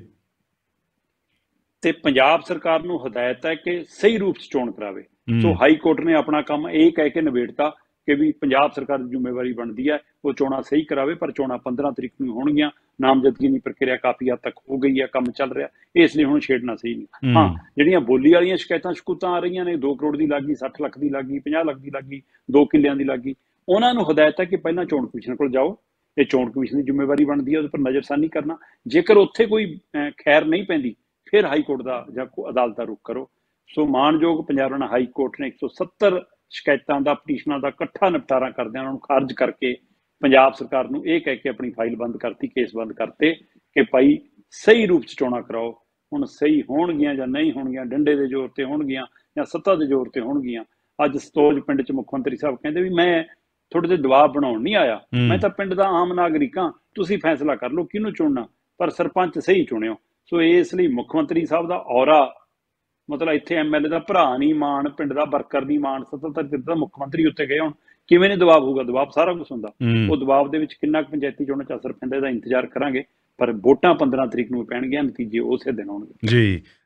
ਤੇ ਪੰਜਾਬ ਸਰਕਾਰ ਨੂੰ ਹਦਾਇਤ ਹੈ ਕਿ ਸਹੀ ਰੂਪ 'ਚ ਚੋਣ ਕਰਾਵੇ। ਸੋ ਹਾਈ ਕੋਰਟ ਨੇ ਆਪਣਾ ਕੰਮ ਇਹ ਕਹਿ ਕੇ ਨਿਬੇੜਤਾ ਕਿ ਵੀ ਪੰਜਾਬ ਸਰਕਾਰ ਦੀ ਜ਼ਿੰਮੇਵਾਰੀ ਬਣਦੀ ਹੈ ਉਹ ਚੋਣਾਂ ਸਹੀ ਕਰਾਵੇ। ਪਰ ਚੋਣਾਂ ਪੰਦਰਾਂ ਤਰੀਕ ਨੂੰ ਹੋਣਗੀਆਂ। ਨਾਮਜ਼ਦਗੀ ਦੀ ਪ੍ਰਕਿਰਿਆ ਕਾਫੀ ਹੱਦ ਤੱਕ ਹੋ ਗਈ ਹੈ, ਕੰਮ ਚੱਲ ਰਿਹਾ, ਇਸ ਲਈ ਹੁਣ ਛੇੜਨਾ ਸਹੀ ਨਹੀਂ। ਹਾਂ, ਜਿਹੜੀਆਂ ਬੋਲੀ ਵਾਲੀਆਂ ਸ਼ਿਕਾਇਤਾਂ ਸ਼ਿਕੂਤਾਂ ਆ ਰਹੀਆਂ ਨੇ, ਦੋ ਕਰੋੜ ਦੀ ਲੱਗ ਗਈ, ਸੱਠ ਲੱਖ ਦੀ ਲੱਗ ਗਈ, ਪੰਜਾਹ ਲੱਖ ਦੀ ਲੱਗ ਗਈ, ਦੋ ਕਿੱਲਿਆਂ ਦੀ ਲੱਗ ਗਈ, ਉਹਨਾਂ ਨੂੰ ਹਦਾਇਤ ਹੈ ਕਿ ਪਹਿਲਾਂ ਚੋਣ ਕਮਿਸ਼ਨ ਕੋਲ ਜਾਓ। ਇਹ ਚੋਣ ਕਮਿਸ਼ਨ ਦੀ ਜ਼ਿੰਮੇਵਾਰੀ ਬਣਦੀ ਹੈ ਉਹਦੇ ਪਰ ਨਜ਼ਰਸਾਨੀ ਕਰਨਾ। ਜੇਕਰ ਉੱਥੇ ਕੋਈ ਖੈਰ ਨਹੀਂ ਪੈਂਦੀ ਫਿਰ ਹਾਈ ਕੋਰਟ ਦਾ ਜਾਂ ਅਦਾਲਤ ਦਾ ਰੁਖ ਕਰੋ। ਸੋ ਮਾਣਯੋਗ ਪੰਜਾਬ ਹਰਿਆਣਾ ਹਾਈ ਕੋਰਟ ਨੇ ਇੱਕ ਸੌ ਸੱਤਰ ਸ਼ਿਕਾਇਤਾਂ ਦਾ, ਪਟੀਸ਼ਨਾਂ ਦਾ ਇਕੱਠਾ ਨਿਪਟਾਰਾ ਕਰਦਿਆਂ ਉਹਨਾਂ ਨੂੰ ਖਾਰਜ ਕਰਕੇ ਪੰਜਾਬ ਸਰਕਾਰ ਨੂੰ ਇਹ ਕਹਿ ਕੇ ਆਪਣੀ ਫਾਈਲ ਬੰਦ ਕਰਤੀ, ਕੇਸ ਬੰਦ ਕਰਤੇ ਕਿ ਭਾਈ ਸਹੀ ਰੂਪ 'ਚ ਚੋਣਾਂ ਕਰਾਓ। ਹੁਣ ਸਹੀ ਹੋਣਗੀਆਂ ਜਾਂ ਨਹੀਂ ਹੋਣਗੀਆਂ, ਡੰਡੇ ਦੇ ਜ਼ੋਰ ਤੇ ਹੋਣਗੀਆਂ ਜਾਂ ਸੱਤਾ ਦੇ ਜ਼ੋਰ ਤੇ ਹੋਣਗੀਆਂ। ਅੱਜ ਸਤੋਜ ਪਿੰਡ 'ਚ ਮੁੱਖ ਮੰਤਰੀ ਸਾਹਿਬ ਕਹਿੰਦੇ ਵੀ ਮੈਂ ਤੁਹਾਡੇ ਤੇ ਦਬਾਅ ਬਣਾਉਣ ਨਹੀਂ ਆਇਆ, ਮੈਂ ਤਾਂ ਪਿੰਡ ਦਾ ਆਮ ਨਾਗਰਿਕ ਹਾਂ, ਤੁਸੀਂ ਫੈਸਲਾ ਕਰ ਲਓ ਕਿਹਨੂੰ ਚੁਣਨਾ, ਪਰ ਸਰਪੰਚ ਸਹੀ ਚੁਣਿਓ। ਸੋ ਇਸ ਲਈ ਮੁੱਖ ਮੰਤਰੀ ਸਾਹਿਬ ਦਾ ਔਰਾ, ਮਤਲਬ ਇੱਥੇ ਐਮ ਐਲ ਏ ਦਾ ਭਰਾ ਨਹੀਂ ਮਾਣ, ਪਿੰਡ ਦਾ ਵਰਕਰ ਨਹੀਂ ਮਾਣ, ਸੱਤਾਧਾਰੀ ਦਾ ਮੁੱਖ ਮੰਤਰੀ ਉੱਤੇ ਗਏ ਹੁਣ ਕਿਵੇਂ ਨੇ ਦਬਾਅ ਹੋਊਗਾ। ਦਬਾਅ ਸਾਰਾ ਕੁਛ ਹੁੰਦਾ, ਉਹ ਦਬਾਅ ਦੇ ਵਿੱਚ ਕਿੰਨਾ ਕੁ ਪੰਚਾਇਤੀ ਚੋਣਾਂ 'ਚ ਅਸਰ ਪੈਂਦਾ ਇਹਦਾ ਇੰਤਜ਼ਾਰ ਕਰਾਂਗੇ। ਪਰ ਵੋਟਾਂ ਪੰਦਰਾਂ ਤਰੀਕ ਨੂੰ ਪੈਣਗੀਆਂ, ਨਤੀਜੇ ਉਸੇ ਦਿਨ ਆਉਣਗੇ ਜੀ।